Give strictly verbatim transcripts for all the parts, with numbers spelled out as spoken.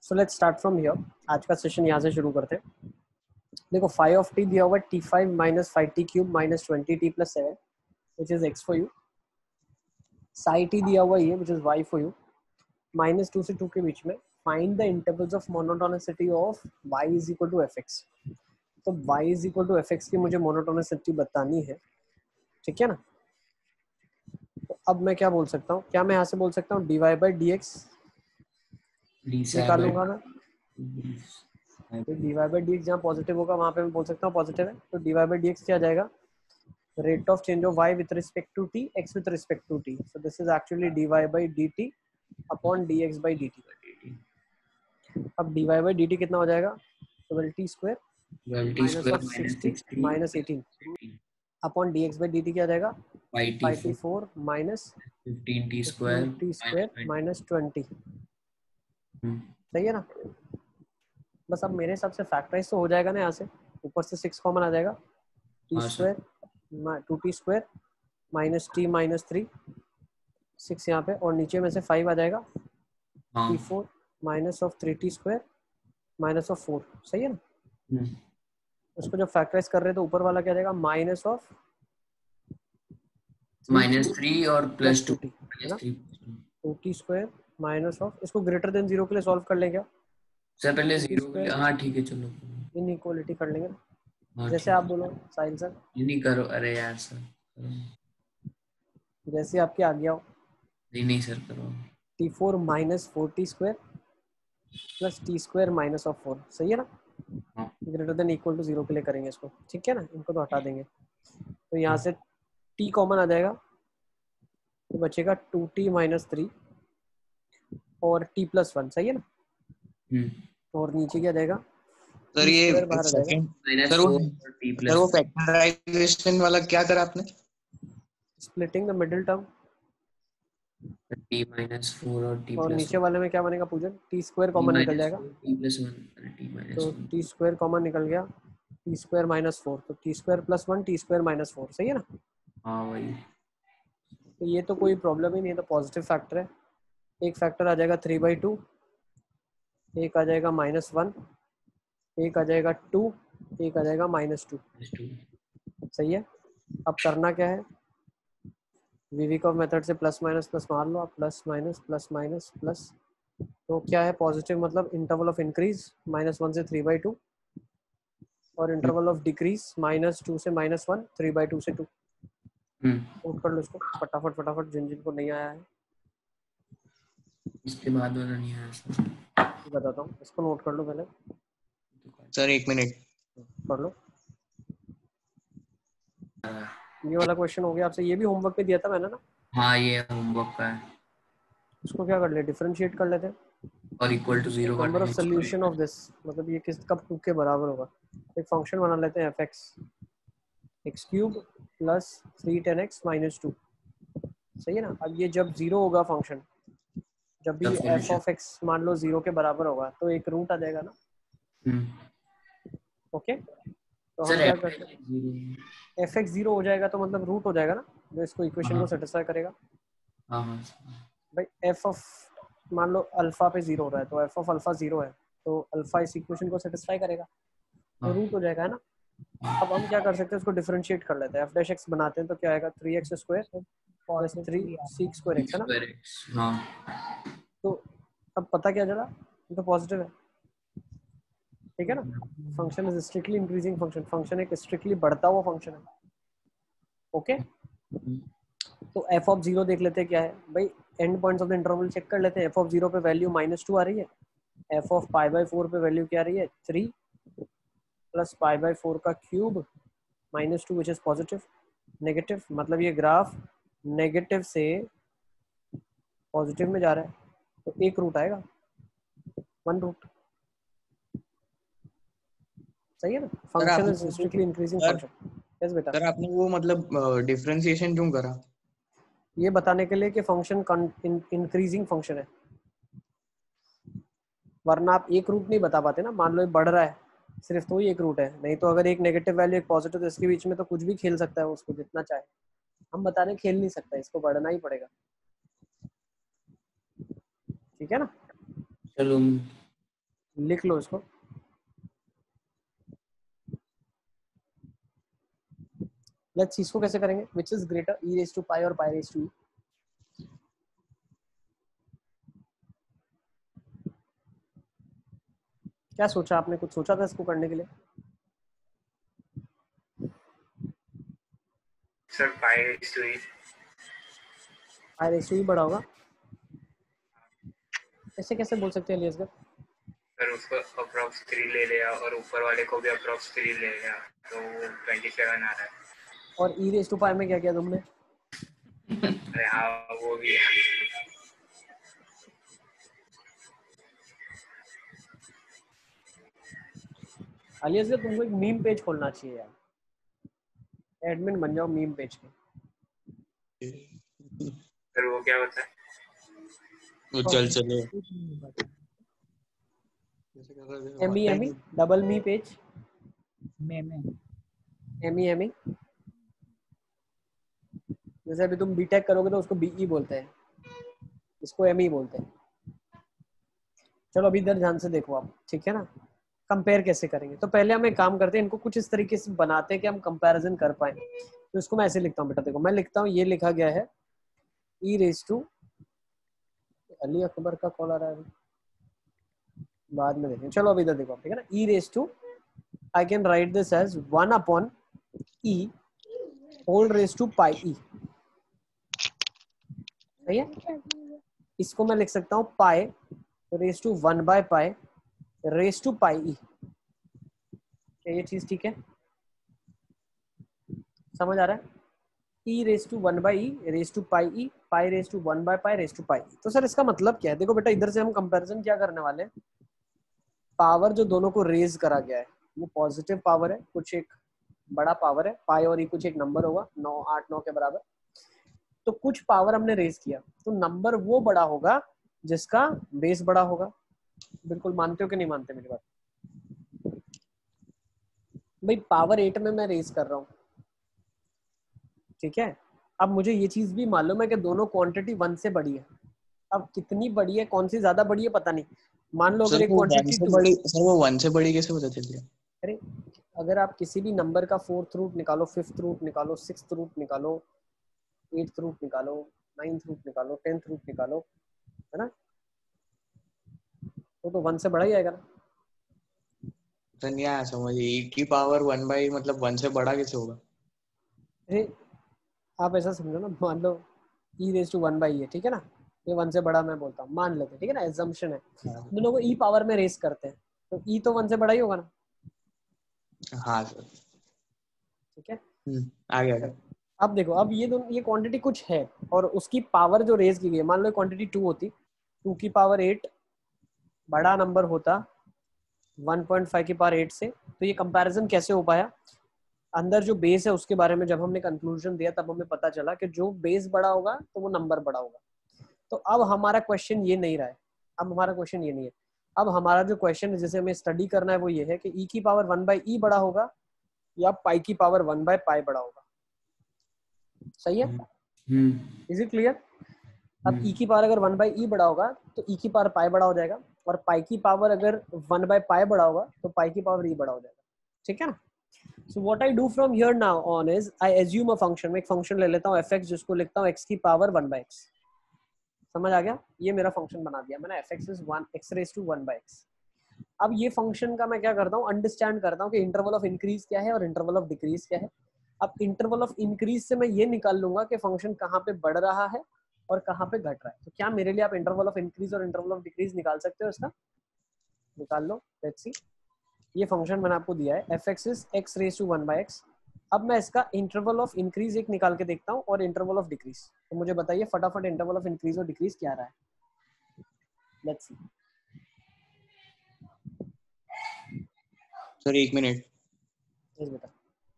So let's start from here. आज का session यहाँ से शुरू करते हैं। देखो फाइव ऑफ टी दिया हुआ है t five minus five t cube minus twenty t plus seven which is x for you. Psi t दिया हुआ है which is y for you. Minus two से टू के बीच में find the intervals of monotonicity of y is equal to f x. तो y is equal to f x की मुझे मोनोटोनिसिटी बतानी है, ठीक है ना। तो अब मैं क्या बोल सकता हूँ, क्या मैं यहाँ से बोल सकता हूँ d y by d x निकालूंगा मैं। तो d y by d x जहाँ पॉजिटिव होगा वहाँ पे मैं बोल सकता हूँ पॉजिटिव है। तो d y by d x क्या आ जाएगा, rate of change of y with respect to t, x with respect to t. So this is actually dy by dt upon dx by dt. अब dy by dt कितना हो जाएगा, twelve t square minus of sixty minus eighteen upon dx by dt क्या आ जाएगा, five t four minus fifteen t t square minus twenty. सही है ना। बस अब मेरे हिसाब से फैक्टराइज तो हो जाएगा ना, यहाँ से ऊपर से सिक्स कॉमन आ जाएगा, t square two t square minus t minus three six यहाँ पे, और नीचे में से फाइव आ जाएगा t four minus of three t square minus of four. सही है ना। उसको जब फैक्टराइज कर रहे हैं तो ऊपर वाला क्या आ जाएगा, माइनस ऑफ माइनस थ्री और प्लस टू टी है ना, two t square minus of, इसको ग्रेटर देन जीरो के लिए सॉल्व कर लेंगे सर पहले जीरो के लिए। हाँ ठीक है चलो इनइक्वालिटी कर लेंगे ना। हाँ, जैसे आप बोलो साहिल सर, नहीं करो। अरे यार सर जैसे आपके आ गया हो, नहीं नहीं सर करो। T four minus four t square plus t square minus of four. सही है ना। हाँ। Greater than equal to zero के लिए करेंगे इसको, ठीक है ना। इनको तो हटा देंगे, तो यहाँ से t कॉमन आ जाएगा तो बचेगा टू टी माइनस थ्री और t प्लस वन। सही है ना। और नीचे क्या जाएगा, सर ये बाहर आ जाएगा। सर वो सर वो फैक्टराइजेशन वाला क्या करा आपने, splitting the middle term, t minus four और टी और प्लस नीचे वाले में क्या बनेगा पूजन, टी स्क्वायर कॉमन निकल जाएगा, t plus one t minus तो टी स्क्वायर कॉमन निकल गया, टी स्क्वायर माइनस फोर, तो t square plus one t square minus four. सही है ना। हाँ वही। तो ये तो कोई प्रॉब्लम ही नहीं है, तो पॉजिटिव फैक्टर है। एक फैक्टर आ जाएगा थ्री बाई टू, एक आ जाएगा माइनस वन, एक आ जाएगा टू, एक आ जाएगा माइनस टू। सही है। अब करना क्या है, विविकॉफ मेथड से प्लस माइनस प्लस मार लो आप, plus minus plus minus plus, तो क्या है पॉजिटिव मतलब interval of increase minus one से थ्री बाई टू, और interval of decrease minus two से minus one, three by two से टू। नोट कर लो इसको फटाफट फटाफट, जिन जिन को नहीं आया है। इसके बाद वाला नहीं आया सर, बताता हूँ, इसको नोट कर लो पहले सर एक मिनट कर लो। ये वाला क्वेश्चन हो गया आपसे, ये भी होमवर्क पे दिया था मैंने ना। हाँ ये होमवर्क का है। इसको क्या कर ले, डिफरेंशिएट कर लेते हैं और equal to zero number of solution of this, मतलब ये किस कब टू के बराबर होगा। एक फंक्शन बना लेते हैं f x x cube plus three ten x minus two. सही है ना। अब ये जब जीरो होगा फंक्शन, जब भी एफ ऑफ एक्स मान लो जीरो के बराबर होगा तो एक रूट आ जाएगा ना। ओके, तो हम क्या करते हैं, एफ एक्स जीरो हो जाएगा तो मतलब रूट हो जाएगा ना, जो इसको इक्वेशन को सेटिस्फाई करेगा। भाई एफ ऑफ मान लो अल्फा पे जीरो हो रहा है, तो एफ ऑफ अल्फा जीरो है, तो अल्फा इस इक्वेशन को सेटिस्फाई करेगा, तो रूट हो जाएगा है ना। अब हम क्या कर सकते हैं, उसको डिफरेंशिएट कर लेते हैं, एफ डैश एक्स बनाते हैं, तो क्या आएगा, three x square plus three six square x है ना। हाँ। तो अब पता क्या चला, तो पॉजिटिव है, ठीक है ना। Function is strictly increasing function, function एक स्ट्रिक्टली बढ़ता हुआ फंक्शन है। ओके, तो एफ ऑफ जीरो देख लेते हैं क्या है भाई, end points of the interval check कर लेते हैं। एफ ऑफ जीरो पे वैल्यू माइनस टू आ रही है, f of pi by four पे वैल्यू क्या आ रही है, three plus pi by four का cube minus two which is positive. Negative मतलब ये ग्राफ नेगेटिव से पॉजिटिव में जा रहा है, तो एक रूट आएगा, वन रूट। सही है ना। Function is strictly increasing function. Yes बेटा। सर आपने वो मतलब डिफरेंशिएशन क्यों करा, ये बताने के लिए कि फंक्शन इंक्रीजिंग फंक्शन है, वरना आप एक रूट नहीं बता पाते ना। मान लो ये बढ़ रहा है सिर्फ, तो ही एक रूट है, नहीं तो अगर एक नेगेटिव वैल्यू एक पॉजिटिव, तो इसके बीच में तो कुछ भी खेल सकता है उसको जितना चाहे। हम बता रहे खेल नहीं सकता, इसको बढ़ना ही पड़ेगा, ठीक है ना। चलो लिख लो इसको। लेट्स इसको कैसे करेंगे, which is greater e raise to pi और पाई रेज टू e। क्या सोचा आपने, कुछ सोचा था इसको करने के लिए? Sir pi raise to e. Pi raise to e बड़ा होगा, ऐसे कैसे बोल सकते हैं एलियस? सर उसको अप्रॉक्स थ्री ले लिया और ऊपर वाले को भी अप्रॉक्स थ्री ले लिया तो वो ट्वेंटी सेवन आ रहा है। और e रेज टू पाई में क्या किया तुमने? अरे हाँ वो भी है। अलियस का तुमको एक मीम पेज खोलना चाहिए यार, एडमिन बन जाओ मीम पेज के। सर वो क्या होता है? उज्जवल चले M E M E double me page में में एम ई एम ई। जैसे अभी तुम बीटेक करोगे तो उसको बीई बोलते हैं, इसको एम ई बोलते हैं। चलो अभी इधर ध्यान से देखो आप, ठीक है ना? कंपेयर कैसे करेंगे, तो पहले हम एक काम करते हैं, इनको कुछ इस तरीके से बनाते हैं कि हम कंपैरिजन कर पाए। तो इसको मैं ऐसे लिखता हूँ बेटा, देखो मैं लिखता हूँ, ये लिखा गया है e raise to, Ali Akbar का कॉल आ रहा है, बाद में देखेंगे। चलो अभी इधर देखो, ठीक है ना? E raise to, I can write this as one upon e whole raise to pi e, सही है? इसको मैं लिख सकता हूँ pi raise to one by pi raise to pi e. ये चीज ठीक है, समझ आ रहा है? e raise to one by e raise to pi e pi raise to one by pi raise to pi. तो सर इसका मतलब क्या है? देखो बेटा इधर से हम कंपैरिजन क्या करने वाले हैं, पावर जो दोनों को रेज करा गया है वो पॉजिटिव पावर है, कुछ एक बड़ा पावर है, पाई और ई कुछ एक नंबर होगा नौ आठ नौ के बराबर। तो कुछ पावर हमने रेज किया, तो नंबर वो बड़ा होगा जिसका बेस बड़ा होगा। बिल्कुल मानते हो कि नहीं मानते मेरी बात? भाई पावर एट में मैं रेज कर रहा हूँ, ठीक है? अब मुझे ये चीज भी मालूम है कि दोनों क्वांटिटी वन से बड़ी है। अब कितनी बड़ी है, कौन सी ज्यादा बड़ी है पता नहीं। मान लो अगर एक क्वांटिटी टू, बड़ी सर वो वन से बड़ी कैसे पता चल गया? अरे अगर आप किसी भी नंबर का फोर्थ रूट निकालो, फिफ्थ रूट निकालो, सिक्स्थ रूट निकालो, एट्थ रूट निकालो, नाइन्थ रूट निकालो, टेंथ रूट निकालो, है ना? तो तो वन से बड़ा ही आएगा ना। तो नहीं आया समझ, e की पावर वन बाई मतलब वन से बड़ा कैसे होगा? अरे आप ऐसा समझो ना, मान लो e raise to one by है, ठीक है ना? ये वन से बड़ा मैं बोलता हूँ, मान लेते हैं, ठीक है ना? एजम्पशन है, दोनों को e पावर में रेज करते हैं, तो e तो वन से बड़ा ही होगा ना। हाँ सर, ठीक है, आ गया। अब देखो, अब ये दोनों, ये क्वांटिटी कुछ है और उसकी पावर जो रेज की गई है, मान लो क्वांटिटी टू होती, टू की पावर एट बड़ा नंबर होता वन पॉइंट फाइव की पावर एट से, तो ये कंपैरिजन कैसे हो पाया? अंदर जो बेस है उसके बारे में जब हमने कंक्लूजन दिया तब हमें पता चला कि जो बेस बड़ा होगा तो वो नंबर बड़ा होगा। तो अब हमारा क्वेश्चन ये नहीं रहा है, अब हमारा क्वेश्चन ये नहीं है, अब हमारा जो क्वेश्चन है जिसे हमें स्टडी करना है वो ये है कि ई की पावर वन बाई ई बड़ा होगा या पाई की पावर वन बाय पाई बड़ा होगा। सही है? Is it clear? अब ई की पावर अगर वन बाई ई बड़ा होगा तो ई की पावर पाई बड़ा हो जाएगा, और पाई की पावर अगर वन बाय पाई बड़ा होगा तो पाई की पावर ई बड़ा हो जाएगा। ठीक है ना? So what I do from here now on is I assume a function, मैं एक फंक्शन ले लेता हूँ fx जिसको लिखता हूँ x की पावर वन बाई एक्स। समझ आ गया? ये मेरा फंक्शन बना दिया मैंने, fx is one x raised to one by x. अब ये फंक्शन का मैं क्या करता हूँ, अंडरस्टैंड करता हूँ कि इंटरवल ऑफ इंक्रीज क्या है और इंटरवल ऑफ डिक्रीज क्या है। अब इंटरवल ऑफ इंक्रीज से मैं ये निकाल लूंगा कि फंक्शन कहाँ पे बढ़ रहा है और कहाँ पे घट रहा है। तो क्या मेरे लिए आप इंटरवल ऑफ इंक्रीज और इंटरवल ऑफ डिक्रीज निकाल सकते हो? इसका निकाल लो, लेट्स सी। ये फंक्शन मैंने आपको दिया है fx is x raised to one by x. अब मैं इसका इंटरवल ऑफ इंक्रीज एक निकाल के देखता हूँ और इंटरवल ऑफ डिक्रीज। तो मुझे बताइए फटाफट इंटरवल ऑफ इंक्रीज और डिक्रीज क्या रहा है? Let's see. सर एक मिनट। यस बेटा,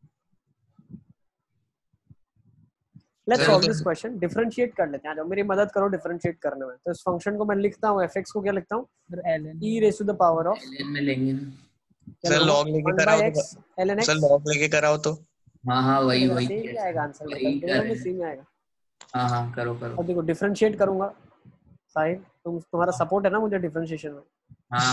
let's solve this question. Differentiate कर लेते हैं, आ जाओ मेरी मदद करो डिफरेंशिएट करने में। तो इस फंक्शन को मैं लिखता हूँ fx को क्या लिखता हूँ, e raised to the power of ln में लेंगे ना सर लॉग लेके कराओ तो, ln x। सर लॉग लेके कराओ तो हाँ हाँ वही वही सेम ही आएगा आंसर बेटा, वही दोनों में करें। सेम आएगा। हाँ हाँ करो करो। अब देखो डिफरेंशिएट करूंगा, साहिब तुम तुम्हारा सपोर्ट है ना मुझे डिफरेंशिएशन में। हाँ हाँ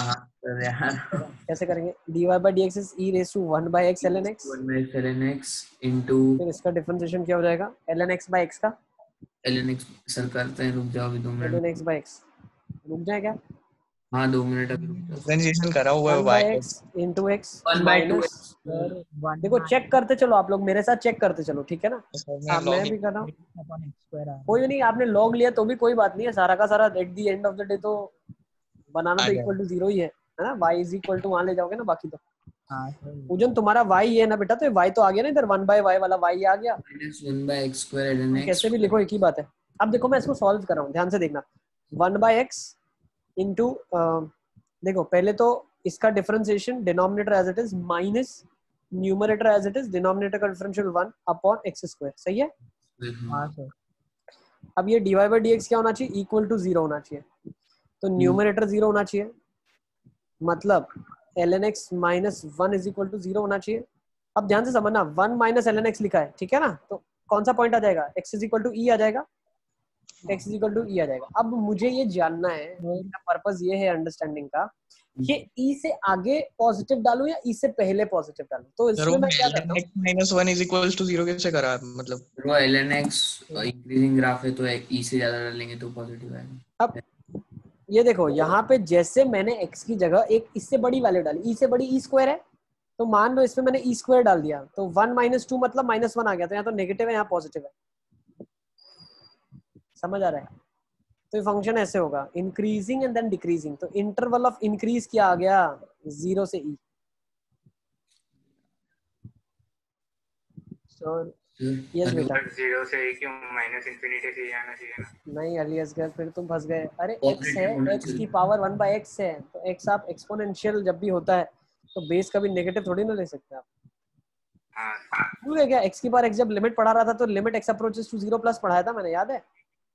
सर यार कैसे करेंगे? dy by dx is e raised to one by x ln x, one by ln x into फिर इसका डिफरेंशिएशन क्या हो जाएगा? ln x by x का ln x। सर करते हैं, रुक जाओ अभी दो ln minute. x by x, रुक जाए क्या? हाँ दो मिनट अभी रुक जाओ। डिफरेंशिएशन करा हुआ है one by y x into x one by two minus, x. देखो चेक करते चलो आप लोग, मेरे साथ चेक करते चलो, ठीक है ना? हाँ मैं भी कर रहा हूँ, कोई नहीं, आपने लॉग लिया तो भी कोई बात नहीं है, सारा का सारा at the end of the day तो बनाना आ तो जाएगा। इक्वल टू जीरो ही है, है ना? y इज इक्वल टू वहां ले जाओगे ना, बाकी तो पूजन तुम्हारा y है ना बेटा, तो y तो आ गया ना इधर, वन बाय वाई वाला y आ गया, minus one by x square ln x। कैसे भी लिखो एक ही बात है। अब देखो मैं इसको सॉल्व कर रहा हूँ, ध्यान से देखना, वन बाय एक्स इंटू, देखो पहले तो इसका differentiation denominator as it is minus numerator as it is, denominator का differential one upon x square, सही है? हाँ सर। अब ये dy by dx क्या होना चाहिए? इक्वल टू जीरो होना चाहिए, तो न्यूमरेटर जीरो होना चाहिए, मतलब ln x minus one is equal to zero होना चाहिए। अब ध्यान से समझना, वन माइनस ln x लिखा है, ठीक है ना? तो कौन सा पॉइंट आ जाएगा? x is equal to e आ जाएगा, x is equal to e आ जाएगा। अब मुझे ये जानना है, मेरा पर्पस ये है अंडरस्टैंडिंग का, ये e से आगे पॉजिटिव डालूं या e से पहले पॉजिटिव डालूं? तो इसमें मैं क्या करता हूँ, x minus one is equals to zero कैसे करा मतलब? वो ln x इंक्रीजिंग ग्राफ है तो e से ज्यादा डालेंगे तो पॉजिटिव आएगा। अब ये देखो यहाँ पे जैसे मैंने x की जगह एक इससे बड़ी वैल्यू डाली, e से बड़ी e स्क्वायर है, तो मान लो इसमें मैंने e स्क्वायर डाल दिया, तो वन माइनस टू मतलब माइनस वन आ गया, तो यहाँ तो नेगेटिव है, यहाँ पॉजिटिव है, समझ आ रहा है? तो ये फंक्शन ऐसे होगा, इंक्रीजिंग एंड देन डिक्रीजिंग, तो इंटरवल ऑफ इंक्रीज क्या आ गया? जीरो से e। सो यस बेटा, जीरो से एक माइनस इंफिनिटी से जाना चाहिए ना? नहीं अलियस गए, फिर तुम फंस गए। अरे x Positive है, होना x की चाहिए। पावर वन बाय एक्स है, तो x आप एक्सपोनेंशियल जब भी होता है तो बेस कभी नेगेटिव थोड़ी ना ले सकते आप। हाँ भूल गए क्या? x की पावर x जब लिमिट पढ़ा रहा था तो limit x approaches to zero plus पढ़ाया था मैंने, याद है?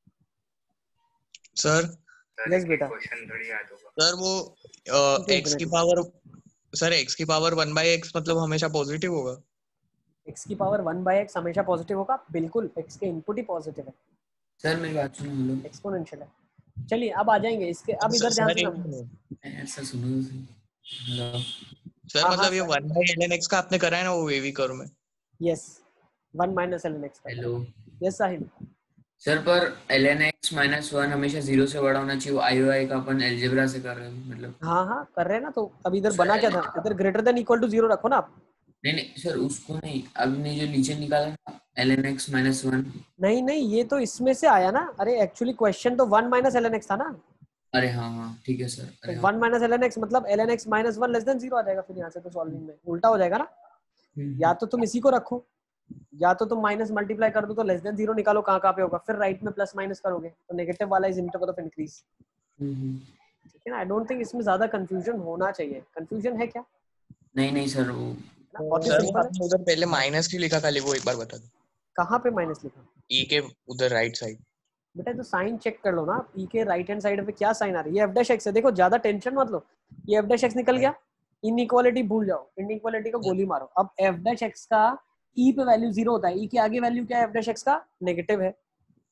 सर सर यस एक बेटा, क्वेश्चन थोड़ी याद होगा। सर वो अ, x की पावर सर x की पावर वन बाई एक्स मतलब हमेशा पॉजिटिव होगा? x की पावर वन बाय एक्स हमेशा पॉजिटिव होगा, बिल्कुल, x के इनपुट ही पॉजिटिव है, सर मेरी बात सुनो। हेलो एक्सपोनेंशियल है। चलिए अब आ जाएंगे इसके, अब इधर ध्यान से समझो। ऐसा सुनो। हेलो सर हाँ हाँ मतलब ये वन बाई ln x का आपने करा है ना वो वेवी कर्व में? Yes, one minus ln x का। हेलो यस साहिल, सर पर ln x माइनस वन हमेशा जीरो से बड़ा होना चाहिए, वो आई ओ आई का अपन अलजेब्रा से कर रहे हैं मतलब। हाँ हाँ कर रहे हैं ना, तो अब इधर सर बना क्या था? ln इधर greater than equal to zero रखो ना आप। नहीं नहीं सर उसको नहीं, अभी जो नीचे निकाला ना ln x माइनस वन। नहीं नहीं, ये तो इसमें से आया ना, अरे एक्चुअली क्वेश्चन तो one minus L N x था ना, अरे हाँ हाँ ठीक है सर। तो अरे हाँ। One minus L N x मतलब L N x minus one less than zero आ जाएगा, फिर यहाँ से तो सॉल्विंग में उल्टा हो जाएगा ना, या तो तुम इसी को रखो या तो तुम माइनस मल्टीप्लाई कर दो, तो लेस देन जीरो निकालो कहाँ कहाँ पे होगा, फिर राइट में प्लस माइनस करोगे तो नेगेटिव वाला इज इंटरवल ऑफ इंक्रीज, ठीक है ना? आई डोंट थिंक इसमें ज्यादा कंफ्यूजन होना चाहिए। कंफ्यूजन है क्या? नहीं नहीं सर वो बहुत ही सर सिंपल है। आपने उधर पहले माइनस क्यों लिखा खाली वो एक बार बता दो। कहाँ पे माइनस लिखा? e के उधर राइट साइड। बेटा तो साइन चेक कर लो ना, ई के राइट हैंड साइड पे क्या साइन आ रही है? एफ डैश एक्स है, देखो ज्यादा टेंशन मत लो, ये एफ डैश एक्स निकल गया, इनइक्वालिटी भूल जाओ, इनइक्वालिटी को गोली मारो। अब एफ डैश एक्स का ई पे वैल्यू जीरो होता है, ई के आगे वैल्यू क्या है एफ डैश एक्स का? नेगेटिव है,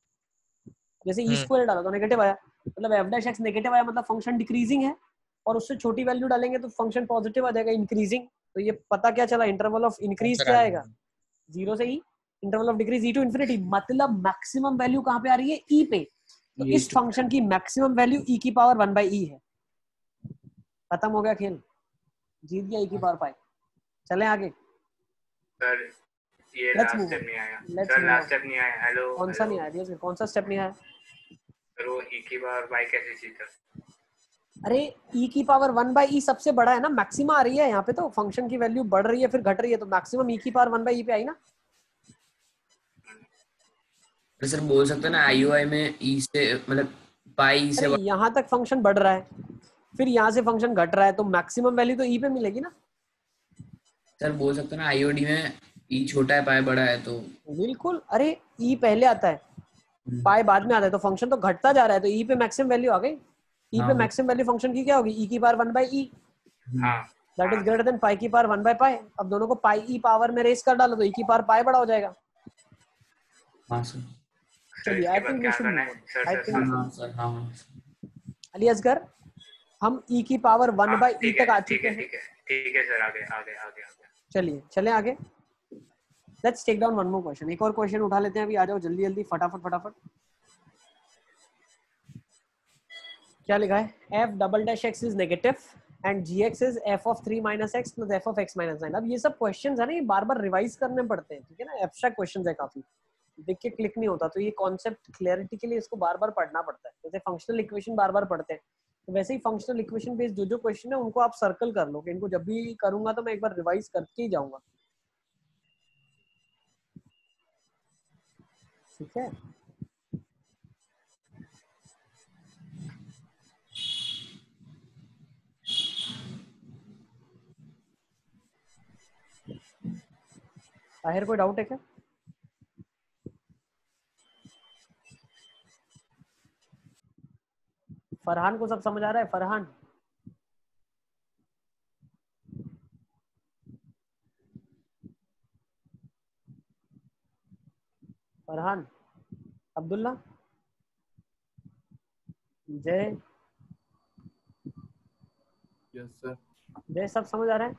जैसे ई स्क्वायर डाला तो नेगेटिव आया, मतलब एफ डैश एक्स नेगेटिव आया मतलब फंक्शन डिक्रीजिंग है, और उससे छोटी वैल्यू डालेंगे तो फंक्शन पॉजिटिव आ जाएगा, इंक्रीजिंग। तो ये पता क्या चला, इंटरवल ऑफ इंक्रीज क्या आएगा? जीरो से e, interval of decrease e to infinity, मतलब मैक्सिमम वैल्यू कहाँ पे आ रही है? ई पे, तो इस फंक्शन की मैक्सिमम वैल्यू e की पावर वन बाई ई है। खत्म हो गया खेल, जीत गया e की पावर पाई। चले आगे सर ये Let's last move step on. नहीं आया Let's sir, move last on. Step नहीं आया। हेलो कौन सा नहीं आया रियस? कौन सा स्टेप नहीं आया? सर वो e की पावर y कैसे जीता? अरे e की पावर वन बाई ई सबसे बड़ा है ना, मैक्सिमा आ रही है यहाँ पे, तो फंक्शन की वैल्यू बढ़ रही है फिर घट रही है, तो मैक्सिमम e की पावर वन बाई ई पे आई ना। तो सर बोल सकते हैं ना आईओआई में ई से मतलब पाई से। अरे यहाँ तक फंक्शन बढ़ रहा है, फिर यहाँ से फंक्शन घट रहा है, तो मैक्सिमम वैल्यू तो ई पे मिलेगी ना। सर बोल सकते हैं ना आईओडी में ई छोटा है पाई बड़ा है तो। बिल्कुल, अरे ई पहले आता है पाई बाद में आता है, तो फंक्शन तो घटता जा रहा है, तो ई पे मैक्सिमम वैल्यू आ गई। ई पे मैक्सिमम वैल्यू फंक्शन की क्या होगी? ई की पावर वन बाई ई, हाँ that is greater than pi की पावर वन बाई पाई। अब दोनों को पाई ई पावर में रेस कर डालो तो ई की पावर पाई बड़ा हो जाएगा। हाँ सर। चलिए I think we should, I think हाँ सर हाँ। अली असगर हम e की पावर वन हाँ, बाई ई ठीक तक है आ ठीक चुके है हैं। ठीक है ठीक है सर, आगे आगे आगे आगे चलिए चलें आगे। Let's take down one more question, एक और क्वेश्चन उठा लेते हैं अभी, आ जाओ जल्दी जल्दी फटाफट फटाफट। क्या लिखा है, f double dash x is negative and gx is f of three minus x plus f of x minus nine. अब ये सब क्वेश्चंस है ना, ये बार बार रिवाइज करने पड़ते हैं, ठीक है ना, एब्स्ट्रैक्ट क्वेश्चंस है काफी, देख के क्लिक नहीं होता, तो ये कॉन्सेप्ट क्लैरिटी के लिए इसको बार बार पढ़ना पड़ता है। जैसे फंक्शनल इक्वेशन बार बार पढ़ते हैं, तो वैसे ही फंक्शनल इक्वेशन बेस्ड जो जो क्वेश्चन है उनको आप सर्कल कर लो, कि इनको जब भी करूंगा तो मैं एक बार रिवाइज करके ही जाऊंगा, ठीक है। ताहिर कोई डाउट है क्या? फरहान को सब समझ आ रहा है? फरहान, फरहान, अब्दुल्ला, जय, यस सर। जय सब समझ आ रहा है?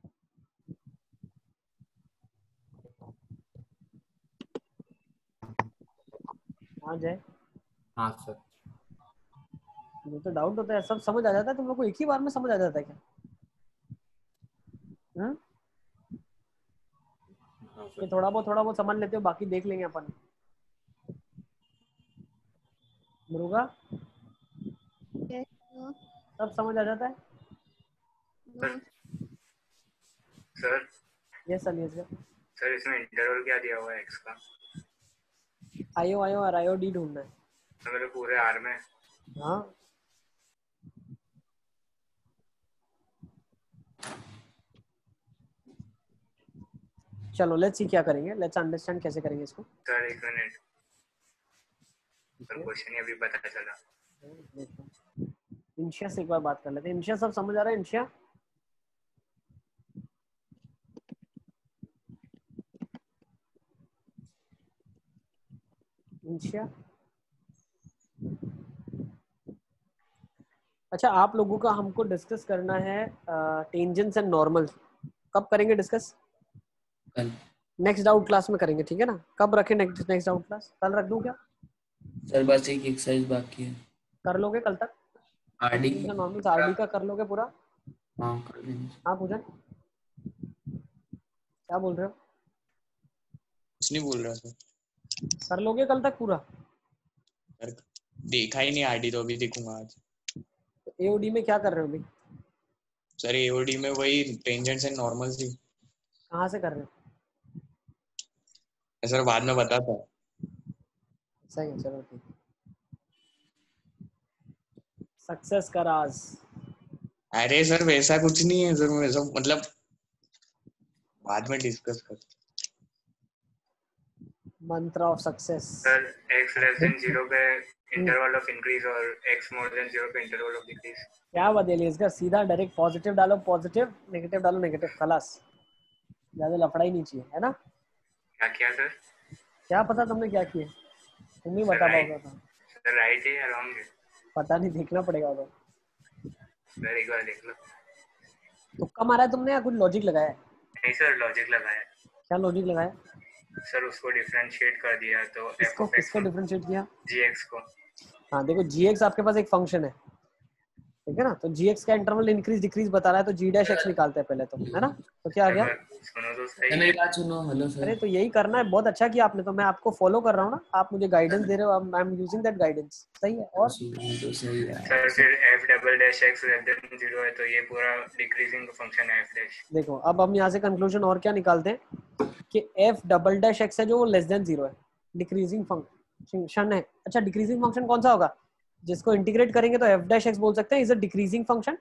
हाँ जय, हाँ सर। मुझे तो डाउट होता है, सब समझ आ जाता है तुम लोग को एक ही बार में समझ आ जाता है क्या? हम्म, हाँ ये सर। थोड़ा बहुत थोड़ा बहुत समझ लेते हो, बाकी देख लेंगे अपन। मुरुगा, सब समझ आ जाता है? Sir sir yes sir, yes sir. Sir इसमें इंटरवल क्या दिया हुआ है एक्स का? आयो आयो और आयो डी ढूंढना है। तो मेरे पूरे आर में हाँ चलो लेट्स सी क्या करेंगे, लेट्स अंडरस्टैंड कैसे करेंगे इसको। सर एक मिनट, सर क्वेश्चन ही अभी पता चला। इंशिया से एक बार बात कर लेते हैं। इंशिया सब समझ आ रहा है? इंशिया, इंशिया, अच्छा आप लोगों का हमको डिस्कस करना है टेंजेंट्स एंड नॉर्मल, कब करेंगे डिस्कस? कल। नेक्स्ट डाउट क्लास में करेंगे, ठीक है ना। कब रखें नेक्स्ट नेक्स्ट डाउट क्लास? कल रख दूं क्या? सर बस एक एक्सरसाइज बाकी है। कर लोगे कल तक? आरडी नॉर्मल आरडी का कर लोगे पूरा? हाँ कर लेंगे। हाँ पूजन, क्या बोल रहे हो? कुछ नहीं बोल रहा सर। कर लोगे कल तक पूरा? सर देखा ही नहीं आरडी, तो अभी देखूंगा आज। तो एओडी में क्या कर रहे हो अभी? सर एओडी में वही टेंजेंट्स एंड नॉर्मल्स ही। कहाँ से कर रहे हो? सर बाद में बताता हूँ। सही है, चलो ठीक। सक्सेस का राज। अरे सर वैसा कुछ नहीं है सर, वैसा मतलब बाद में डिस्कस कर। Mantra of success. Sir x less than zero पे इंटरवल ऑफ इंक्रीज और एक्स मोर देन जीरो पे इंटरवल ऑफ डिक्रीज। क्या बदलिए इसका, सीधा डायरेक्ट पॉजिटिव डालो पॉजिटिव, नेगेटिव डालो नेगेटिव, खलास, ज्यादा लफड़ा ही नहीं चाहिए, है ना। क्या किया सर? क्या पता तुमने क्या किया, तुम ही सर बता राइट, पाओगे। सर राइट है या रॉन्ग है? पता नहीं, देखना पड़ेगा तो। सर एक बार देख लो। तुक्का मारा है तुमने या कुछ लॉजिक लगाया है? नहीं सर लॉजिक लगाया। क्या लॉजिक लगाया? सर उसको डिफरेंशिएट कर दिया तो एफ किसको ऑफ एक्स किसको डिफरेंशिएट किया? जीएक्स को। हाँ देखो जीएक्स आपके पास एक फंक्शन है, ठीक है ना, तो जीएक्स का इंटरवल इंक्रीज डिक्रीज बता रहा है, तो जी डैश एक्स निकालते हैं पहले तो, है ना। तो क्या आ गया? सुनो तो सही। मेरी बात सुनो। Hello sir. अरे तो यही करना है, बहुत अच्छा किया आपने, तो मैं आपको फॉलो कर रहा हूँ ना, आप मुझे गाइडेंस दे रहे हो, I am using that guidance, सही है। और तो सही है सर फिर f double dash x less than zero है तो ये पूरा डिक्रीजिंग फंक्शन है एफ डैश। देखो अब हम यहाँ से कंक्लूजन और क्या निकालते हैं कि एफ डबल डैश एक्स है जो वो लेस देन जीरो है, डिक्रीजिंग फंक्शन है। अच्छा डिक्रीजिंग फंक्शन कौन सा होगा? जिसको इंटीग्रेट करेंगे तो एफ डैश एक्स बोल सकते हैं is a decreasing function.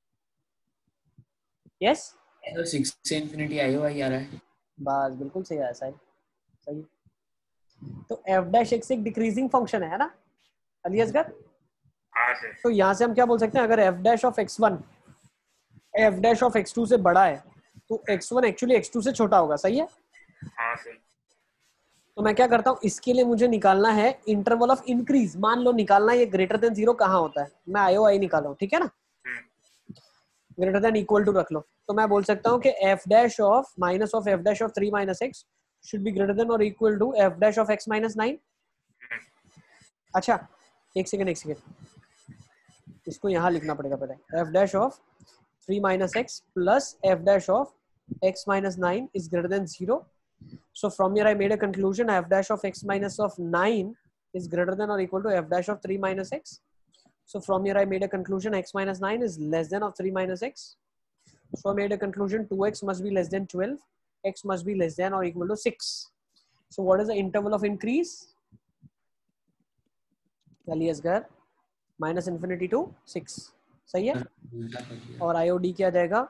Yes, तो सिक्स से इंफिनिटी आयो आई आ रहा है। बस बिल्कुल सही है, सही सही। तो एफ डैश एक्स एक डिक्रीजिंग फंक्शन है ना अली असगर? हाँ सर। तो यहाँ से हम क्या बोल सकते हैं, अगर f dash of x one f dash of x two से बड़ा है तो x one actually x two से छोटा होगा, सही है। हाँ सर। तो मैं क्या करता हूँ, इसके लिए मुझे निकालना है इंटरवल ऑफ इंक्रीज। मान लो निकालना है ये ग्रेटर देन जीरो कहाँ होता है, मैं आयो आई निकाला हूँ, ठीक है ना। ग्रेटर देन इक्वल टू रख लो, तो मैं बोल सकता हूँ कि f dash of minus of f dash of three minus x should be greater than और equal to f dash of x minus nine. अच्छा एक सेकेंड एक सेकेंड, इसको यहाँ लिखना पड़ेगा पहले, f dash of three minus x plus f dash of x minus nine is greater than zero. So from here I made a conclusion f dash of x minus of nine is greater than or equal to f dash of three minus x. So from here I made a conclusion x minus nine is less than of three minus x. So I made a conclusion two x must be less than twelve, x must be less than or equal to six. So what is the interval of increase? Ali Asghar, minus infinity to six. सही है? और I O D क्या जाएगा?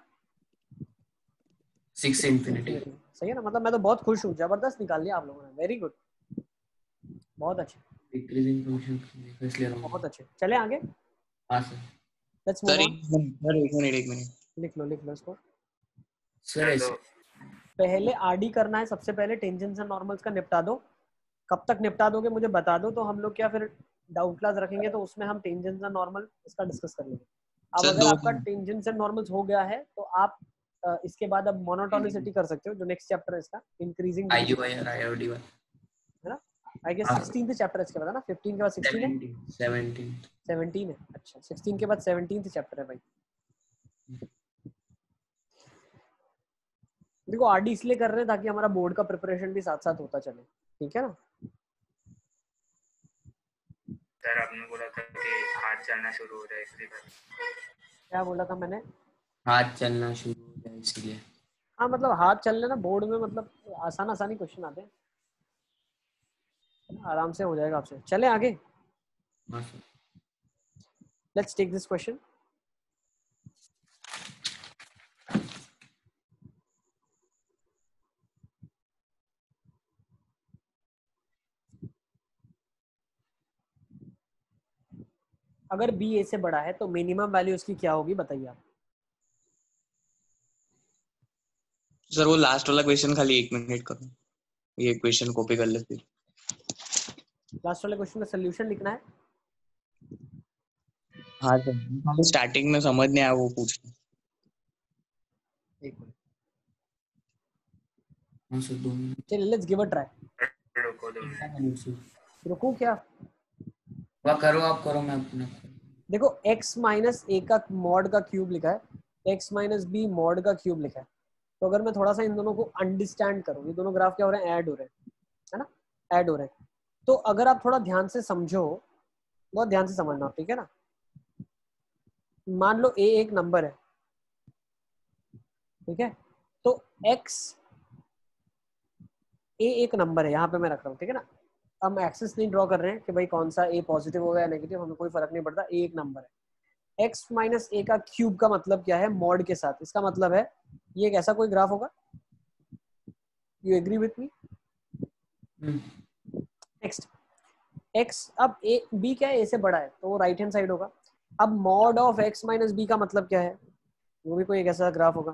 Six infinity. सही है ना, मतलब मैं तो बहुत खुश हूँ, जबरदस्त निकाल लिया आप लोगों ने, वेरी गुड, बहुत अच्छे, डिक्रीजिंग फंक्शन इसलिए रहा हूं. बहुत अच्छे. चले आगे, हां सर. लेट्स सर मूव एक ऑन. मिनट सर एक मिनट एक मिनट लिख लो लिख लो इसको. सर ऐसे पहले आरडी करना है, सबसे पहले टेंजेंट्स एंड नॉर्मल्स का निपटा दो. कब तक निपटा दोगे मुझे बता दो, तो हम लोग क्या फिर डाउट क्लास रखेंगे तो उसमें हम टेंजेंट्स एंड नॉर्मल इसका डिस्कस कर लेंगे. अब सर, अगर दो आपका टेंजेंट्स एंड नॉर्मल्स हो गया है तो आप अ, इसके बाद अब मोनोटोनिसिटी कर सकते हो, जो नेक्स्ट चैप्टर है इसका, इंक्रीजिंग आईयूआई और आईओडी है ना. आई गेस हाँ. सिक्सटीन्थ चैप्टर इसके बाद है ना, फिफ्टीन के बाद सिक्सटीन है, सेवनटीन. सेवनटीन है. अच्छा सिक्सटीन के बाद सेवनटीन्थ चैप्टर है भाई. देखो आरडी इसलिए कर रहे हैं ताकि हमारा बोर्ड का प्रिपरेशन भी साथ साथ होता चले, ठीक है ना. सर आपने बोला था कि हाथ चलना शुरू हो जाए इसलिए. क्या बोला था मैंने? हाथ चलना शुरू हो गया इसलिए. हाँ मतलब हाथ चलने ना बोर्ड में, मतलब आसान आसानी क्वेश्चन आते हैं, आराम से हो जाएगा आपसे. चले आगे, हां sir. Let's take this question. अगर बी ए से बड़ा है तो मिनिमम वैल्यू उसकी क्या होगी बताइए आप. सर वो लास्ट वाला क्वेश्चन खाली एक मिनट करो, ये क्वेश्चन कॉपी कर ले फिर. लास्ट वाले क्वेश्चन का सॉल्यूशन लिखना है. हाँ सर, खाली स्टार्टिंग में समझ नहीं आया वो पूछना. एक मिनट, हां सर. दो मिनट. चलिए लेट्स गिव अ ट्राई. रुको दो मिनट. Minute sir. रुको क्या? वाह करो आप करो मैं अपना. देखो x माइनस ए का मॉड का क्यूब लिखा है, x माइनस बी मॉड का क्यूब लिखा है. तो अगर मैं थोड़ा सा इन दोनों को अंडरस्टैंड करूँ, ये दोनों ग्राफ क्या हो रहे हैं, ऐड हो रहे हैं, है ना, ऐड हो रहे हैं. तो अगर आप थोड़ा ध्यान से समझो, बहुत ध्यान से समझना, ठीक है ना. मान लो a एक नंबर है, ठीक है, तो x a एक नंबर है, यहाँ पे मैं रख रहा हूँ, ठीक है ना. हम एक्सेस नहीं ड्रॉ कर रहे हैं कि भाई कौन सा a पॉजिटिव होगा या नेगेटिव, हमें कोई फर्क नहीं पड़ता, a एक नंबर है. x माइनस ए का क्यूब का मतलब क्या है, मॉड के साथ. इसका मतलब है ये एक ऐसा कोई ग्राफ होगा. You agree with me? Next x, अब a b क्या है, a से बड़ा है तो वो राइट हैंड साइड होगा. अब mod of x minus B का मतलब क्या है, वो भी कोई एक ऐसा ग्राफ होगा.